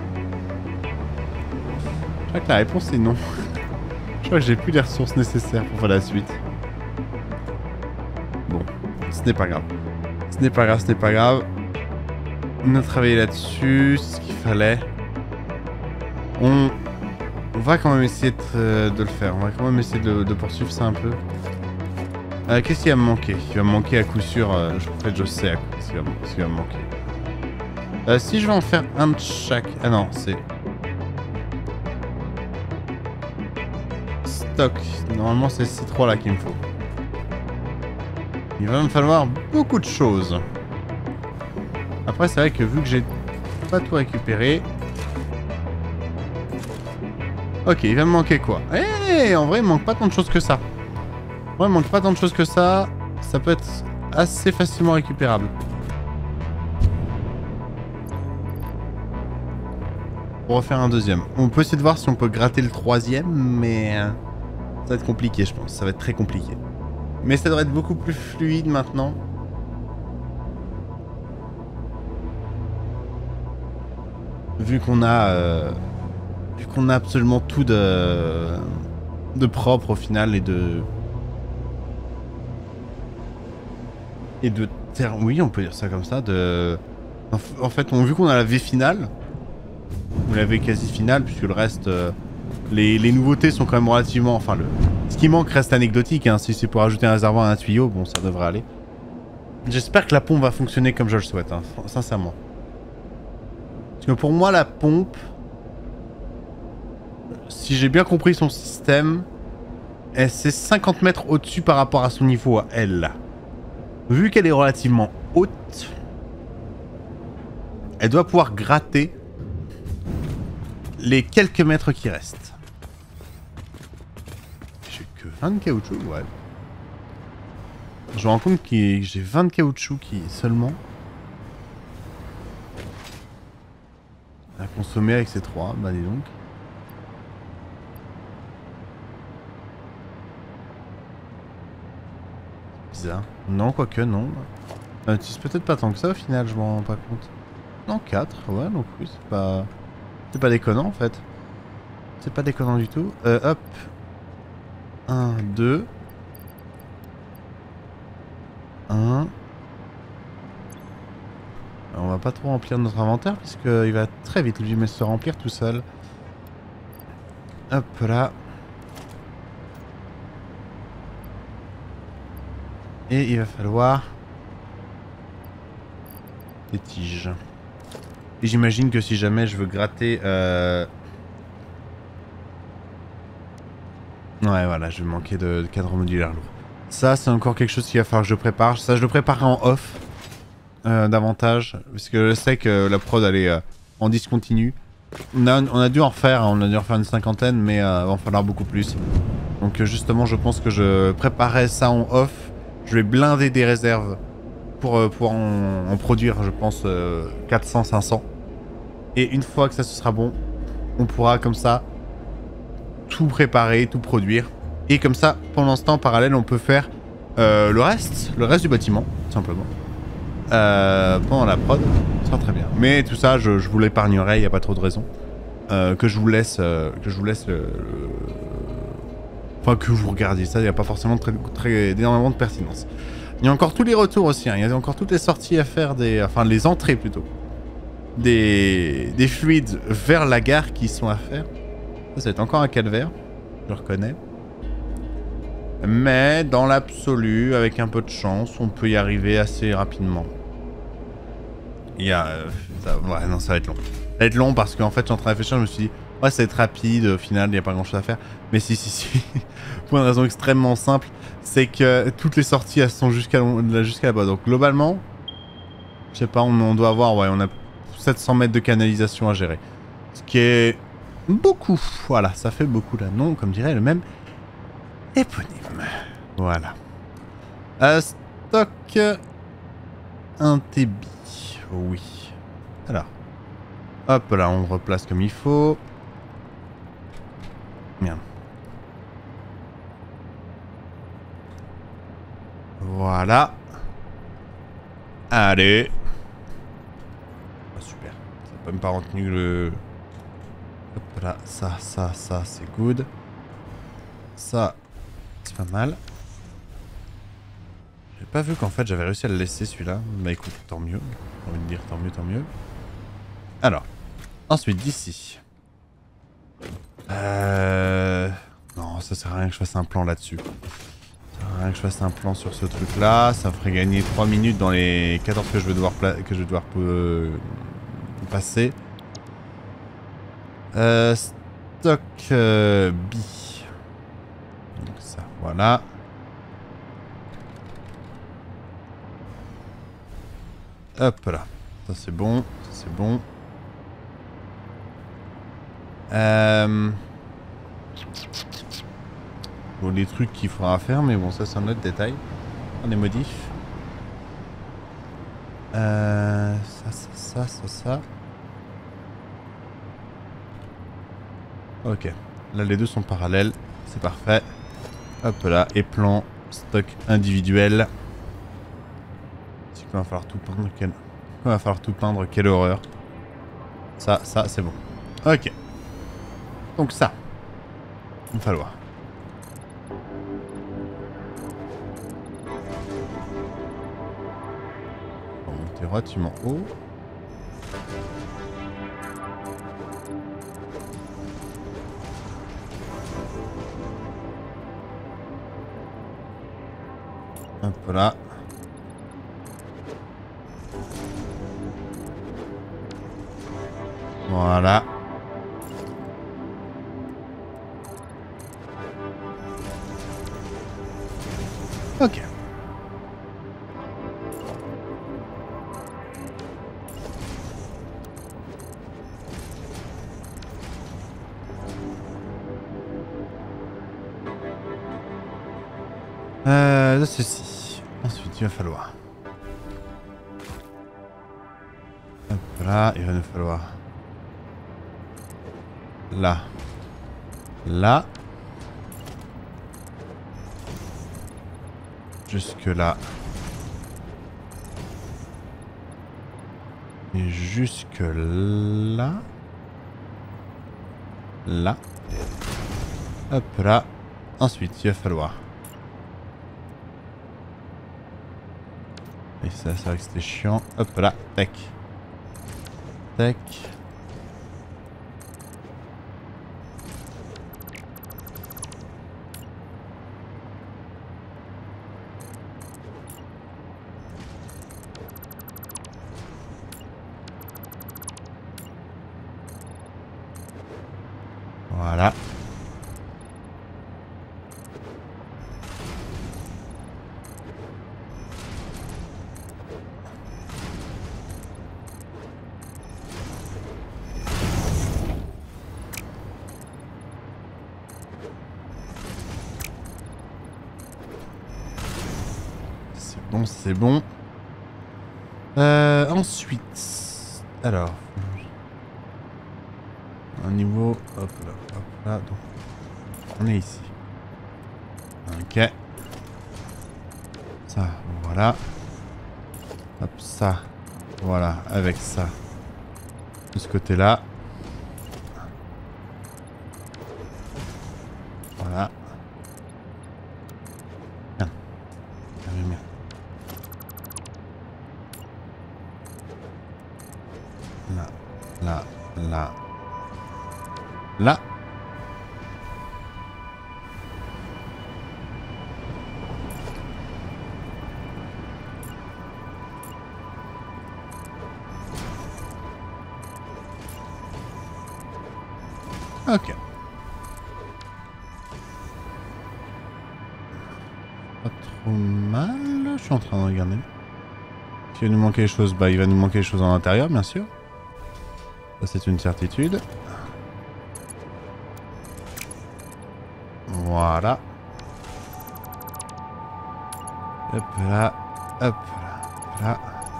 Je crois que la réponse est non. Je crois que j'ai plus les ressources nécessaires pour faire la suite. Bon, ce n'est pas grave. Ce n'est pas grave, ce n'est pas grave. On a travaillé là-dessus, c'est ce qu'il fallait. On... On va quand même essayer de, de le faire. On va quand même essayer de, de poursuivre ça un peu. Euh, Qu'est-ce qui va me manquer? Il va me manquer à coup sûr. Euh, en fait, je sais à quoi ce qui va, ce qui va me manquer. Euh, si je vais en faire un de chaque... Ah non, c'est... Stock. Normalement, c'est ces trois-là qu'il me faut. Il va me falloir beaucoup de choses. Après, c'est vrai que vu que j'ai pas tout récupéré... Ok, il va me manquer quoi? Eh, hey, en vrai, il me manque pas tant de choses que ça. En vrai, il me manque pas tant de choses que ça. Ça peut être assez facilement récupérable. Pour refaire un deuxième. On peut essayer de voir si on peut gratter le troisième, mais... ça va être compliqué, je pense. Ça va être très compliqué. Mais ça devrait être beaucoup plus fluide maintenant. Vu qu'on a... Euh... Vu qu'on a absolument tout de... de propre au final et de... Et de terre... Oui, on peut dire ça comme ça, de... En fait, on, vu qu'on a la V finale, ou la V quasi finale, puisque le reste... Euh, les, les nouveautés sont quand même relativement... Enfin, le... ce qui manque reste anecdotique, hein. Si c'est pour ajouter un réservoir à un tuyau, bon, ça devrait aller. J'espère que la pompe va fonctionner comme je le souhaite, hein, sincèrement. Parce que pour moi, la pompe... Si j'ai bien compris son système, c'est cinquante mètres au-dessus par rapport à son niveau à elle. Vu qu'elle est relativement haute, elle doit pouvoir gratter les quelques mètres qui restent. J'ai que vingt de caoutchouc, ouais. Je me rends compte que j'ai vingt de caoutchouc qui seulement à consommer avec ces trois, bah dis donc. Bizarre. Non, quoique non. On utilise peut-être pas tant que ça au final, je m'en rends pas compte. Non, quatre, ouais, donc oui, c'est pas... C'est pas déconnant en fait. C'est pas déconnant du tout. Euh, hop. un, deux. un. Alors, on va pas trop remplir notre inventaire puisqu'il va très vite lui se remplir tout seul. Hop là. Et il va falloir des tiges. Et j'imagine que si jamais je veux gratter... Euh... Ouais, voilà, je vais manquer de, de cadre modulaire lourd. Ça, c'est encore quelque chose qu'il va falloir que je prépare. Ça, je le préparerai en off. Euh, davantage. Parce que je sais que la prod, elle est euh, en discontinu. On a, on a dû en refaire, hein, on a dû en refaire une cinquantaine, mais euh, il va en falloir beaucoup plus. Donc euh, justement, je pense que je préparerai ça en off. Je vais blinder des réserves pour euh, pouvoir en, en produire, je pense, euh, quatre cents, cinq cents. Et une fois que ça se sera bon, on pourra comme ça tout préparer, tout produire. Et comme ça, pendant ce temps, en parallèle, on peut faire euh, le reste, le reste du bâtiment, tout simplement. Euh, pendant la prod, ça sera très bien. Mais tout ça, je, je vous l'épargnerai, il n'y a pas trop de raison. Euh, que je vous laisse, euh, que je vous laisse le, le... Enfin, que vous regardiez ça, il n'y a pas forcément très, très, énormément de pertinence. Il y a encore tous les retours aussi, hein. Il y a encore toutes les sorties à faire, des, enfin les entrées plutôt. Des, des fluides vers la gare qui sont à faire. Ça, ça va être encore un calvaire, je le reconnais. Mais dans l'absolu, avec un peu de chance, on peut y arriver assez rapidement. Il y a... Euh, ça, ouais, non, ça va être long. Ça va être long parce qu'en fait, je suis en train de réfléchir, je me suis dit... Ouais, ça va être rapide, au final, il n'y a pas grand chose à faire. Mais si, si, si. Pour une raison extrêmement simple, c'est que toutes les sorties, elles sont jusqu'à jusqu'à là-bas. Donc, globalement, je sais pas, on, on doit avoir, ouais, on a sept cents mètres de canalisation à gérer. Ce qui est beaucoup. Voilà, ça fait beaucoup là. Non, comme dirait le même éponyme. Voilà. Euh, stock. Un T B. Oui. Alors. Hop là, on le replace comme il faut. Merde. Voilà. Allez. Ah, super. Ça n'a même pas retenu le... Hop là, ça, ça, ça, c'est good. Ça, c'est pas mal. J'ai pas vu qu'en fait j'avais réussi à le laisser celui-là. Bah écoute, tant mieux. J'ai envie de dire tant mieux, tant mieux. Alors, ensuite d'ici. Euh... Non, ça sert à rien que je fasse un plan là-dessus. Ça sert à rien que je fasse un plan sur ce truc-là. Ça me ferait gagner trois minutes dans les quatorze que je vais devoir, que je vais devoir euh, passer. Euh, stock euh, B. Donc ça, voilà. Hop là. Ça c'est bon. Ça c'est bon. Euh... Bon, les trucs qu'il faudra faire, mais bon, ça c'est un autre détail. On est modifs. Euh... Ça, ça, ça, ça, ça. Ok. Là, les deux sont parallèles. C'est parfait. Hop là. Et plan, stock individuel. Il va falloir tout peindre. Quel... Il va falloir tout peindre. Quelle horreur. Ça, ça, c'est bon. Ok. Donc ça. Il va falloir. On va monter relativement haut. Hop là. Voilà. Ok. Euh, là, ceci. Ensuite, il va falloir. Hop là, il va nous falloir. Là. Là. Jusque là. Et jusque là. Là. Hop là. Ensuite, il va falloir. Et ça, c'est vrai que c'était chiant. Hop là. Tac. Tac. Voilà. C'est bon, c'est bon. Euh, ensuite, alors, un niveau, hop là, hop là, donc, on est ici. Ok. Ça, voilà. Hop, ça, voilà, avec ça. De ce côté-là. Voilà. Bien. Bien, bien. Là, là, là. Là. Ok. Pas trop mal. Je suis en train de regarder. S'il va nous manquer des choses, bah il va nous manquer des choses en intérieur, bien sûr. Ça c'est une certitude. Voilà. Hop là. Hop là. Là.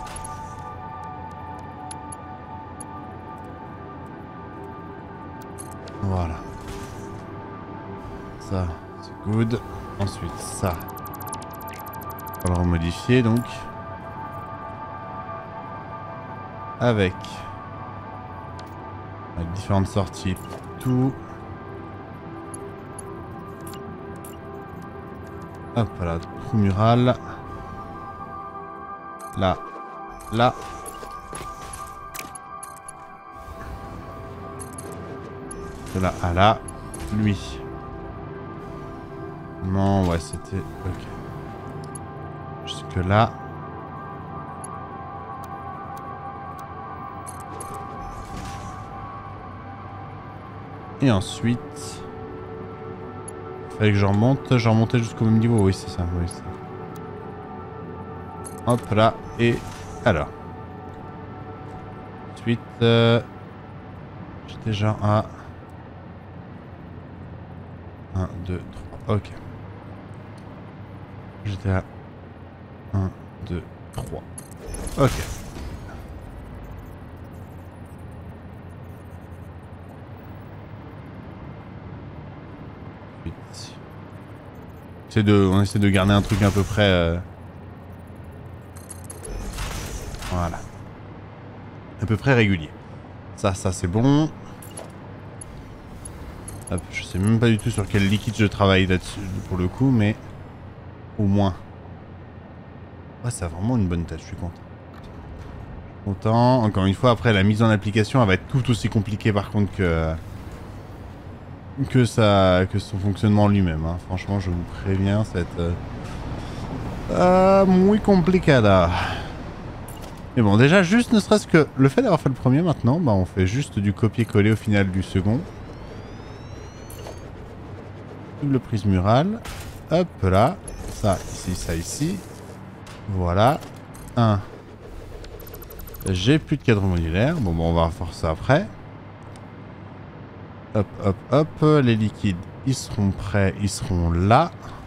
Voilà. Ça, c'est good. Ensuite, ça. On va le remodifier donc. Avec les différentes sorties, tout. Hop là, trou mural. Là, là. De là à là. Lui. Non, ouais, c'était... Ok. Jusque là. Et ensuite... Fallait que j'en remonte. J'en remontais jusqu'au même niveau. Oui, c'est ça. Oui, ça. Hop là. Et... Alors. Ensuite... Euh... J'étais déjà à... un, deux, trois. Ok. J'étais à... un, deux, trois. Ok. C'est de, on essaie de garder un truc à peu près... Euh... Voilà. À peu près régulier. Ça, ça c'est bon. Hop, je sais même pas du tout sur quel liquide je travaille là-dessus pour le coup, mais... Au moins. Ah, ça a vraiment une bonne tête, je suis content. Content. Encore une fois, après, la mise en application, elle va être tout aussi compliquée par contre que... Que, ça, que son fonctionnement lui-même. Hein. Franchement, je vous préviens, ça va être... Euh, euh, muy complicada. Mais bon, déjà, juste ne serait-ce que le fait d'avoir fait le premier maintenant, bah, on fait juste du copier-coller au final du second. Double prise murale. Hop là. Ça ici, ça ici. Voilà. Un. J'ai plus de cadre modulaire. Bon, bon, on va refaire ça après. Hop, hop, hop. Les liquides, ils seront prêts. Ils seront là.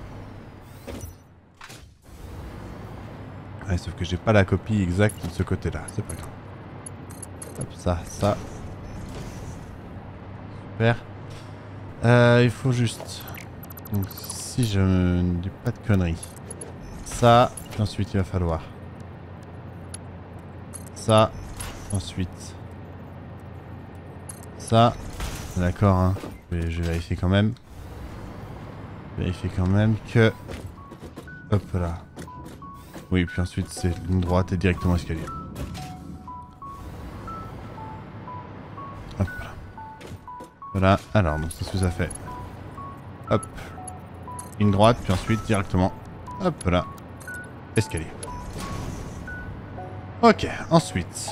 Ouais, sauf que j'ai pas la copie exacte de ce côté-là. C'est pas grave. Hop, ça, ça. Super. Euh, il faut juste... Donc, si je ne dis pas de conneries. Ça, puis ensuite il va falloir. Ça, ensuite. Ça. D'accord, hein. Je vais, je vais vérifier quand même. Vérifier quand même que... Hop là. Oui, puis ensuite c'est ligne droite et directement escalier. Hop là. Voilà, alors, donc c'est ce que ça fait. Hop. Ligne droite, puis ensuite directement. Hop là. Escalier. Ok, ensuite.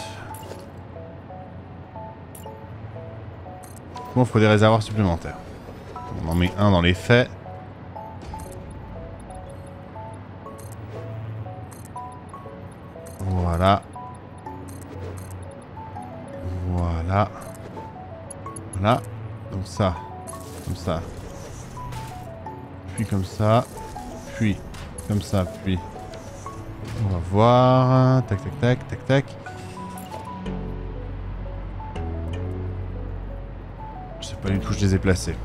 Bon, il faut des réservoirs supplémentaires. On en met un dans les faits. Voilà. Voilà. Voilà. Donc ça. Comme ça. Puis comme ça. Puis comme ça. Puis... On va voir. Tac, tac, tac, tac, tac. Je sais pas du tout, je les ai placés.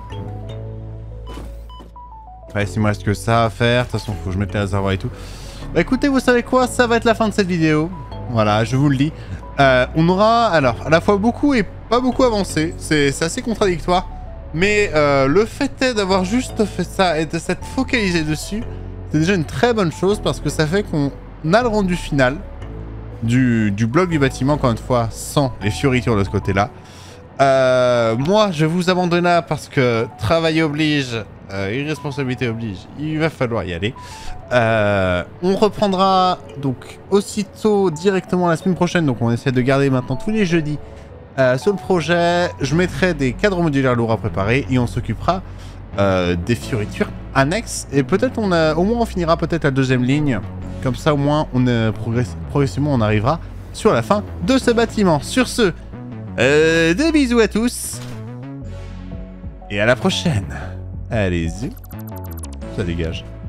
Ouais, s'il me reste que ça à faire. De toute façon, faut que je mette les réservoirs et tout. Bah écoutez, vous savez quoi? Ça va être la fin de cette vidéo. Voilà, je vous le dis. Euh, on aura, alors, à la fois beaucoup et pas beaucoup avancé. C'est assez contradictoire. Mais euh, le fait est d'avoir juste fait ça et de s'être focalisé dessus, c'est déjà une très bonne chose parce que ça fait qu'on a le rendu final du, du bloc du bâtiment, encore une fois, sans les fioritures de ce côté-là. Euh, moi, je vous abandonne là parce que travail oblige, euh, irresponsabilité oblige, il va falloir y aller. Euh, on reprendra donc aussitôt directement la semaine prochaine, donc on essaie de garder maintenant tous les jeudis euh, sur le projet. Je mettrai des cadres modulaires lourds à préparer et on s'occupera euh, des fioritures annexes. Et peut-être on a, au moins on finira peut-être la deuxième ligne, comme ça au moins on est progress progressivement on arrivera sur la fin de ce bâtiment. Sur ce, euh, des bisous à tous et à la prochaine. Allez-y, ça dégage.